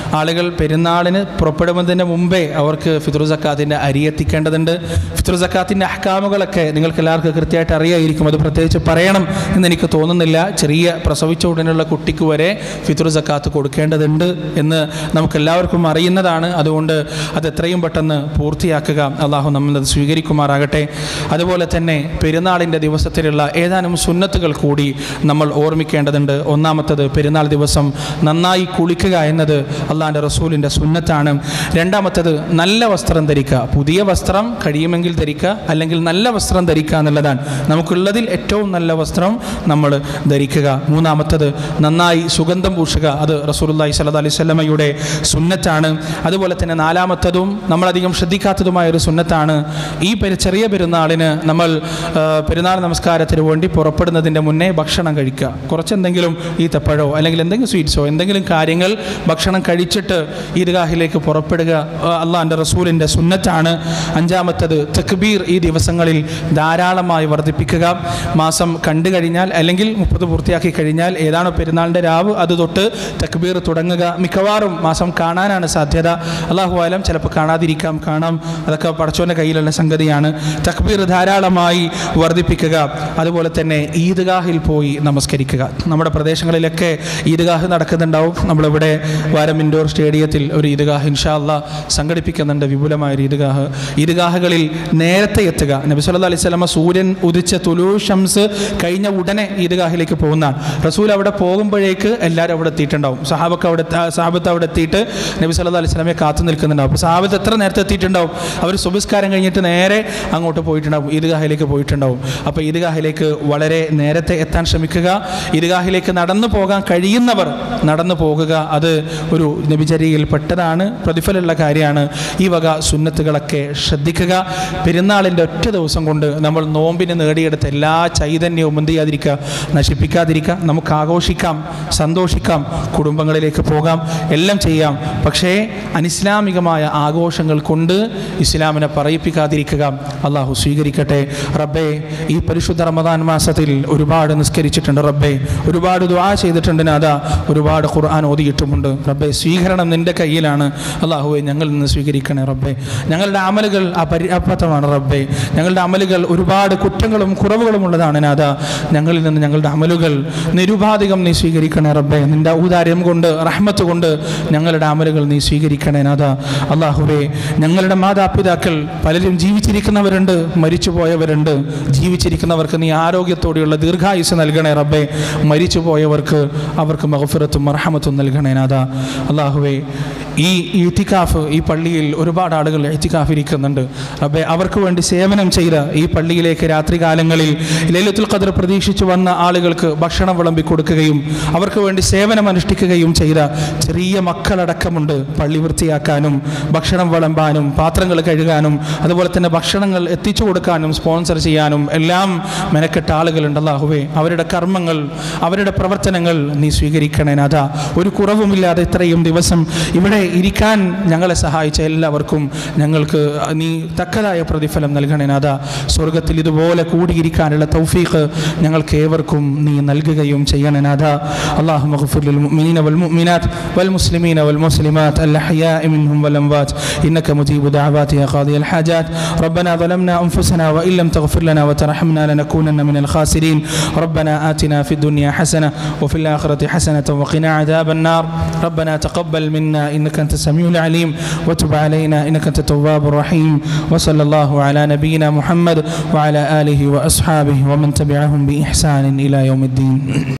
ആളുകൾ പെരുന്നാളിന് പുറപ്പെടുന്നതിന് മുമ്പേ അവർക്ക് ഫിത്ർ സക്കാത്തിൻ്റെ അരി എത്തിക്കേണ്ടതുണ്ട്. ഫിത്ർ സക്കാത്തിൻ്റെ അഹ്കാമുകളൊക്കെ നിങ്ങൾക്ക് എല്ലാവർക്കും കൃത്യമായിട്ട് അറിയായിരിക്കും, അത് പ്രത്യേകിച്ച് പറയണം എന്നെനിക്ക് തോന്നുന്നില്ല. ചെറിയ പ്രസവിച്ച ഉടനെയുള്ള കുട്ടിക്ക് വരെ ഫിത്ർ സക്കാത്ത് കൊടുക്കേണ്ടതുണ്ട് എന്ന് നമുക്കെല്ലാവർക്കും അറിയുന്നതാണ്. അതുകൊണ്ട് അത് എത്രയും പെട്ടെന്ന് പൂർത്തിയാക്കുക. അള്ളാഹു നമ്മളത് സ്വീകരിക്കുമാറാകട്ടെ. അതുപോലെ തന്നെ പെരുന്നാളിൻ്റെ ദിവസത്തിലുള്ള ഏതാനും സുന്നത്തുകൾ കൂടി നമ്മൾ ഓർമ്മിക്കേണ്ടതുണ്ട്. ഒന്നാമത്തത്, പെരുന്നാൾ ദിവസം നന്നായി കുളിക്കുക എന്നത് അള്ളാഹിൻ്റെ റസൂലിൻ്റെ സുന്നത്താണ്. രണ്ടാമത്തത്, നല്ല വസ്ത്രം ധരിക്കുക. പുതിയ വസ്ത്രം കഴിയുമെങ്കിൽ ധരിക്കുക, അല്ലെങ്കിൽ നല്ല വസ്ത്രം ധരിക്കുക എന്നുള്ളതാണ്. നമുക്കുള്ളതിൽ ഏറ്റവും നല്ല വസ്ത്രം നമ്മൾ ധരിക്കുക. മൂന്നാമത്തത്, നന്നായി സുഗന്ധം പൂശുക. അത് റസൂലുള്ളാഹി സ്വല്ലല്ലാഹു അലൈഹി വസല്ലമയുടെ സുന്നത്താണ്. അതുപോലെ തന്നെ നാലാമത്തതും നമ്മളധികം ശ്രദ്ധിക്കാത്തതുമായ ഒരു സുന്നത്താണ്, ഈ ചെറിയ പെരുന്നാളിന് നമ്മൾ പെരുന്നാൾ നമസ്കാരത്തിന് വേണ്ടി പുറപ്പെടുന്നതിൻ്റെ മുന്നേ ഭക്ഷണം കഴിക്കുക. കുറച്ചെന്തെങ്കിലും ഈത്തപ്പഴോ അല്ലെങ്കിൽ എന്തെങ്കിലും സ്വീറ്റ്സോ എന്തെങ്കിലും കാര്യങ്ങൾ ഭക്ഷണം കഴിച്ചിട്ട് ഈദ്ഗാഹിലേക്ക് പുറപ്പെടുക അള്ളാഹിൻ്റെ റസൂലിൻ്റെ സുന്നത്താണ്. അഞ്ചാമത്തത്, തക്ബീർ ഈ ദിവസങ്ങളിൽ ധാരാളമായി വർദ്ധിപ്പിക്കുക. മാസം കണ്ടു കഴിഞ്ഞാൽ അല്ലെങ്കിൽ മുപ്പത് പൂർത്തിയാക്കി കഴിഞ്ഞാൽ ഏതാണോ പെരുന്നാളിൻ്റെ രാവ് അത് തൊട്ട് തക്ബീർ തുടങ്ങുക. മിക്കവാറും മാസം കാണാനാണ് സാധ്യത, അള്ളാഹു ആലം, ചിലപ്പോൾ കാണാതിരിക്കാം, കാണാം, അതൊക്കെ പടച്ചോൻ്റെ കയ്യിലുള്ള സംഗതിയാണ്. തക്ബീർ ധാരാളമായി വർദ്ധിപ്പിക്കുക. അതുപോലെ തന്നെ ഈദ്ഗാഹിൽ പോയി നമസ്കരിക്കുക. നമ്മുടെ പ്രദേശങ്ങളിലൊക്കെ ഈദ്ഗാഹ് നടക്കുന്നുണ്ടാവും. നമ്മളിവിടെ വാരം ഇൻഡോർ സ്റ്റേഡിയത്തിൽ ഒരു ഈദ്ഗാഹ് ഇൻഷാ അല്ലാഹ് സംഘടിപ്പിക്കുന്നുണ്ട്, വിപുലമായൊരു ഈദ്ഗാഹ്. ഈദ്ഗാഹുകളിൽ നേരത്തെ എത്തുക. നബി സല്ലല്ലാഹു അലൈഹി വസല്ലമ സൂര്യൻ ഉദിച്ച തുലൂ ഷംസ് കഴിഞ്ഞ ഉടനെ ഈദ്ഗാഹിലേക്ക് പോകുന്നതാണ്. റസൂൽ അവിടെ പോകുമ്പോഴേക്ക് എല്ലാവരും അവിടെ എത്തിയിട്ടുണ്ടാവും. സഹാബക്ക് അവിടെ സഹാബത്ത് അവിടെ എത്തിയിട്ട് നബി സല്ലല്ലാഹു അലൈഹി വസല്ലമയെ കാത്തു നിൽക്കുന്നുണ്ടാവും. അപ്പോൾ സഹാബത്ത് എത്ര നേരത്തെ എത്തിയിട്ടുണ്ടാവും? അവർ സുബഹിസ്കാരം കഴിഞ്ഞിട്ട് നേരെ അങ്ങോട്ട് പോയിട്ടുണ്ടാവും, ഈദ്ഗാഹിലേക്ക് പോയിട്ടുണ്ടാവും. അപ്പോൾ ഈദ്ഗാഹിലേക്ക് വളരെ നേരത്തെ എത്താൻ ശ്രമിക്കുക. ഈദ്ഗാഹിലേക്ക് നടന്നു പോകാൻ കഴിയുന്നവർ നടന്നു പോകുക. അത് ഒരു നബിചര്യയിൽ പെട്ടതാണ്, പ്രതിഫലമുള്ള കാര്യമാണ്. ഈ വക സുന്നത്തുകളൊക്കെ ശ്രദ്ധിക്കുക. പെരുന്നാളിൻ്റെ ഒറ്റ ദിവസം കൊണ്ട് നമ്മൾ നോമ്പിന് നേടിയെടുത്ത എല്ലാ ചൈതന്യവും എന്ത് ചെയ്യാതിരിക്കുക, നശിപ്പിക്കാതിരിക്കുക. നമുക്ക് ആഘോഷിക്കാം, സന്തോഷിക്കാം, കുടുംബങ്ങളിലേക്ക് പോകാം, എല്ലാം ചെയ്യാം. പക്ഷേ അനിസ്ലാമികമായ ആഘോഷങ്ങൾ കൊണ്ട് ഇസ്ലാമിനെ പറയിപ്പിക്കാതിരിക്കുക. അള്ളാഹു സ്വീകരിക്കട്ടെ. റബ്ബേ, ഈ പരിശുദ്ധ റമദാൻ മാസത്തിൽ ഒരുപാട് നിസ്കരിച്ചിട്ടുണ്ട് റബ്ബേ, ഒരുപാട് ദുആ ചെയ്തിട്ടുണ്ട് നാഥാ, ഒരുപാട് ഖുർആൻ ഓതിയിട്ടുമുണ്ട് റബ്ബേ. സ്വീകരണം നിൻ്റെ കയ്യിലാണ്. അള്ളാഹുവെ, ഞങ്ങളിൽ നിന്ന് സ്വീകരിക്കണേ റബ്ബേ. ഞങ്ങളുടെ അമലുകൾ അപര്യാപ്തമാണ് റബ്ബേ. ഞങ്ങളുടെ അമലുകൾ ഒരുപാട് കുറ്റങ്ങളും കുറവുകളും ഉള്ളതാണ് നാഥാ. ഞങ്ങളിൽ നിന്ന് ഞങ്ങളുടെ അമലുകൾ നിരുപാധികം നീ സ്വീകരിക്കണേ റബ്ബേ. നിൻ്റെ ഔദാര്യം കൊണ്ട്, റഹ്മത്ത് കൊണ്ട് ഞങ്ങളുടെ അമലുകൾ നീ സ്വീകരിക്കണേ നാഥാ. അള്ളാഹുവേ, ഞങ്ങളുടെ മാതാപിതാക്കൾ പലരും ജീവിച്ചിരിക്കുന്നവരുണ്ട്, മരിച്ചു പോയവരുണ്ട്. ജീവിച്ചിരിക്കുന്നവർക്ക് നീ ആരോഗ്യത്തോടെയുള്ള ദീർഘായുസ് നൽകണേ റബ്ബേ. മരിച്ചു പോയവർക്ക് അവർക്ക് മഗ്ഫിറത്തും മർഹമത്തും നൽകണേ നാഥാ. അള്ളാഹുവേ, ഈ ഇത്തിക്കാഫ് ഈ പള്ളിയിൽ ഒരുപാട് ആളുകൾ ഇത്തിക്കാഫ് ഇരിക്കുന്നുണ്ട് റബ്ബേ. അവർക്ക് വേണ്ടി സേവനം ചെയ്ത ഈ പള്ളിയിലേക്ക് രാത്രികാലങ്ങളിൽ ലൈലത്തുൽ ഖദ്ർ പ്രതീക്ഷിച്ചു വന്ന ആളുകൾക്ക് ഭക്ഷണം വിളമ്പി കൊടുക്കുകയും അവർക്ക് വേണ്ടി സേവനം അനുഷ്ഠിക്കുകയും ചെയ്ത ചെറിയ മക്കളടക്കമുണ്ട്. പള്ളി വൃത്തിയാക്കാനും ഭക്ഷണം വിളമ്പാനും പാത്രങ്ങൾ കഴുകാനും അതുപോലെ തന്നെ ഭക്ഷണങ്ങൾ എത്തിച്ചു കൊടുക്കാനും സ്പോൺസർ ചെയ്യാനും എല്ലാം മെനക്കെട്ട ആളുകളുണ്ട്. അല്ലാഹുവേ, അവരുടെ കർമ്മങ്ങൾ, അവരുടെ പ്രവർത്തനങ്ങൾ നീ സ്വീകരിക്കണേ നാഥാ. ഒരു കുറവുമില്ലാതെ ഇത്രയും ദിവസം ഇവിടെ ഇരിക്കാൻ ഞങ്ങളെ സഹായിച്ച എല്ലാവർക്കും ഞങ്ങൾക്ക് നീ തക്കതായ പ്രതിഫലം നൽകണേ നാഥാ. സ്വർഗത്തിൽ ഇതുപോലെ കൂടിയിരിക്കാനുള്ള തൗഫീഖ് ഞങ്ങൾക്ക് ഏവർക്കും നീ നൽകുകയും ചെയ്യണേ നാഥാ. അല്ലാഹുമ്മ ഗ്ഫിർ ലിൽ മുഅ്മിനീന വൽ മുഅ്മിനാത്ത് വൽ മുസ്ലിമീന വൽ മുസ്ലിമാത്ത് അൽ അഹ്യാഇ മിൻഹും വൽ അംവാത്ത് ഇന്നക മുജീബു ദഅവാതി യാ ഖാദിയൽ ഹാജാത്ത്. റബ്ബനാ ളലംനാ അൻഫുസനാ വഇൻ ലം തഗ്ഫിർ ലനാ വതർഹംനാ ലനകൂനന്ന മിനൽ ഖാസിരീൻ. റബ്ബനാ ആതിനാ ഫിദ് ദുനിയാ ഹസന വഫിൽ ആഖിറതി ഹസനത വഖിനാ അദാബൻ നാർ. റബ്ബനാ തഖബ്ബൽ മിന്നാ ഇന്നക أنت السميع العليم وتب علينا إنك أنت التواب الرحيم. وصلى الله على نبينا محمد وعلى آله وأصحابه ومن تبعهم بإحسان إلى يوم الدين.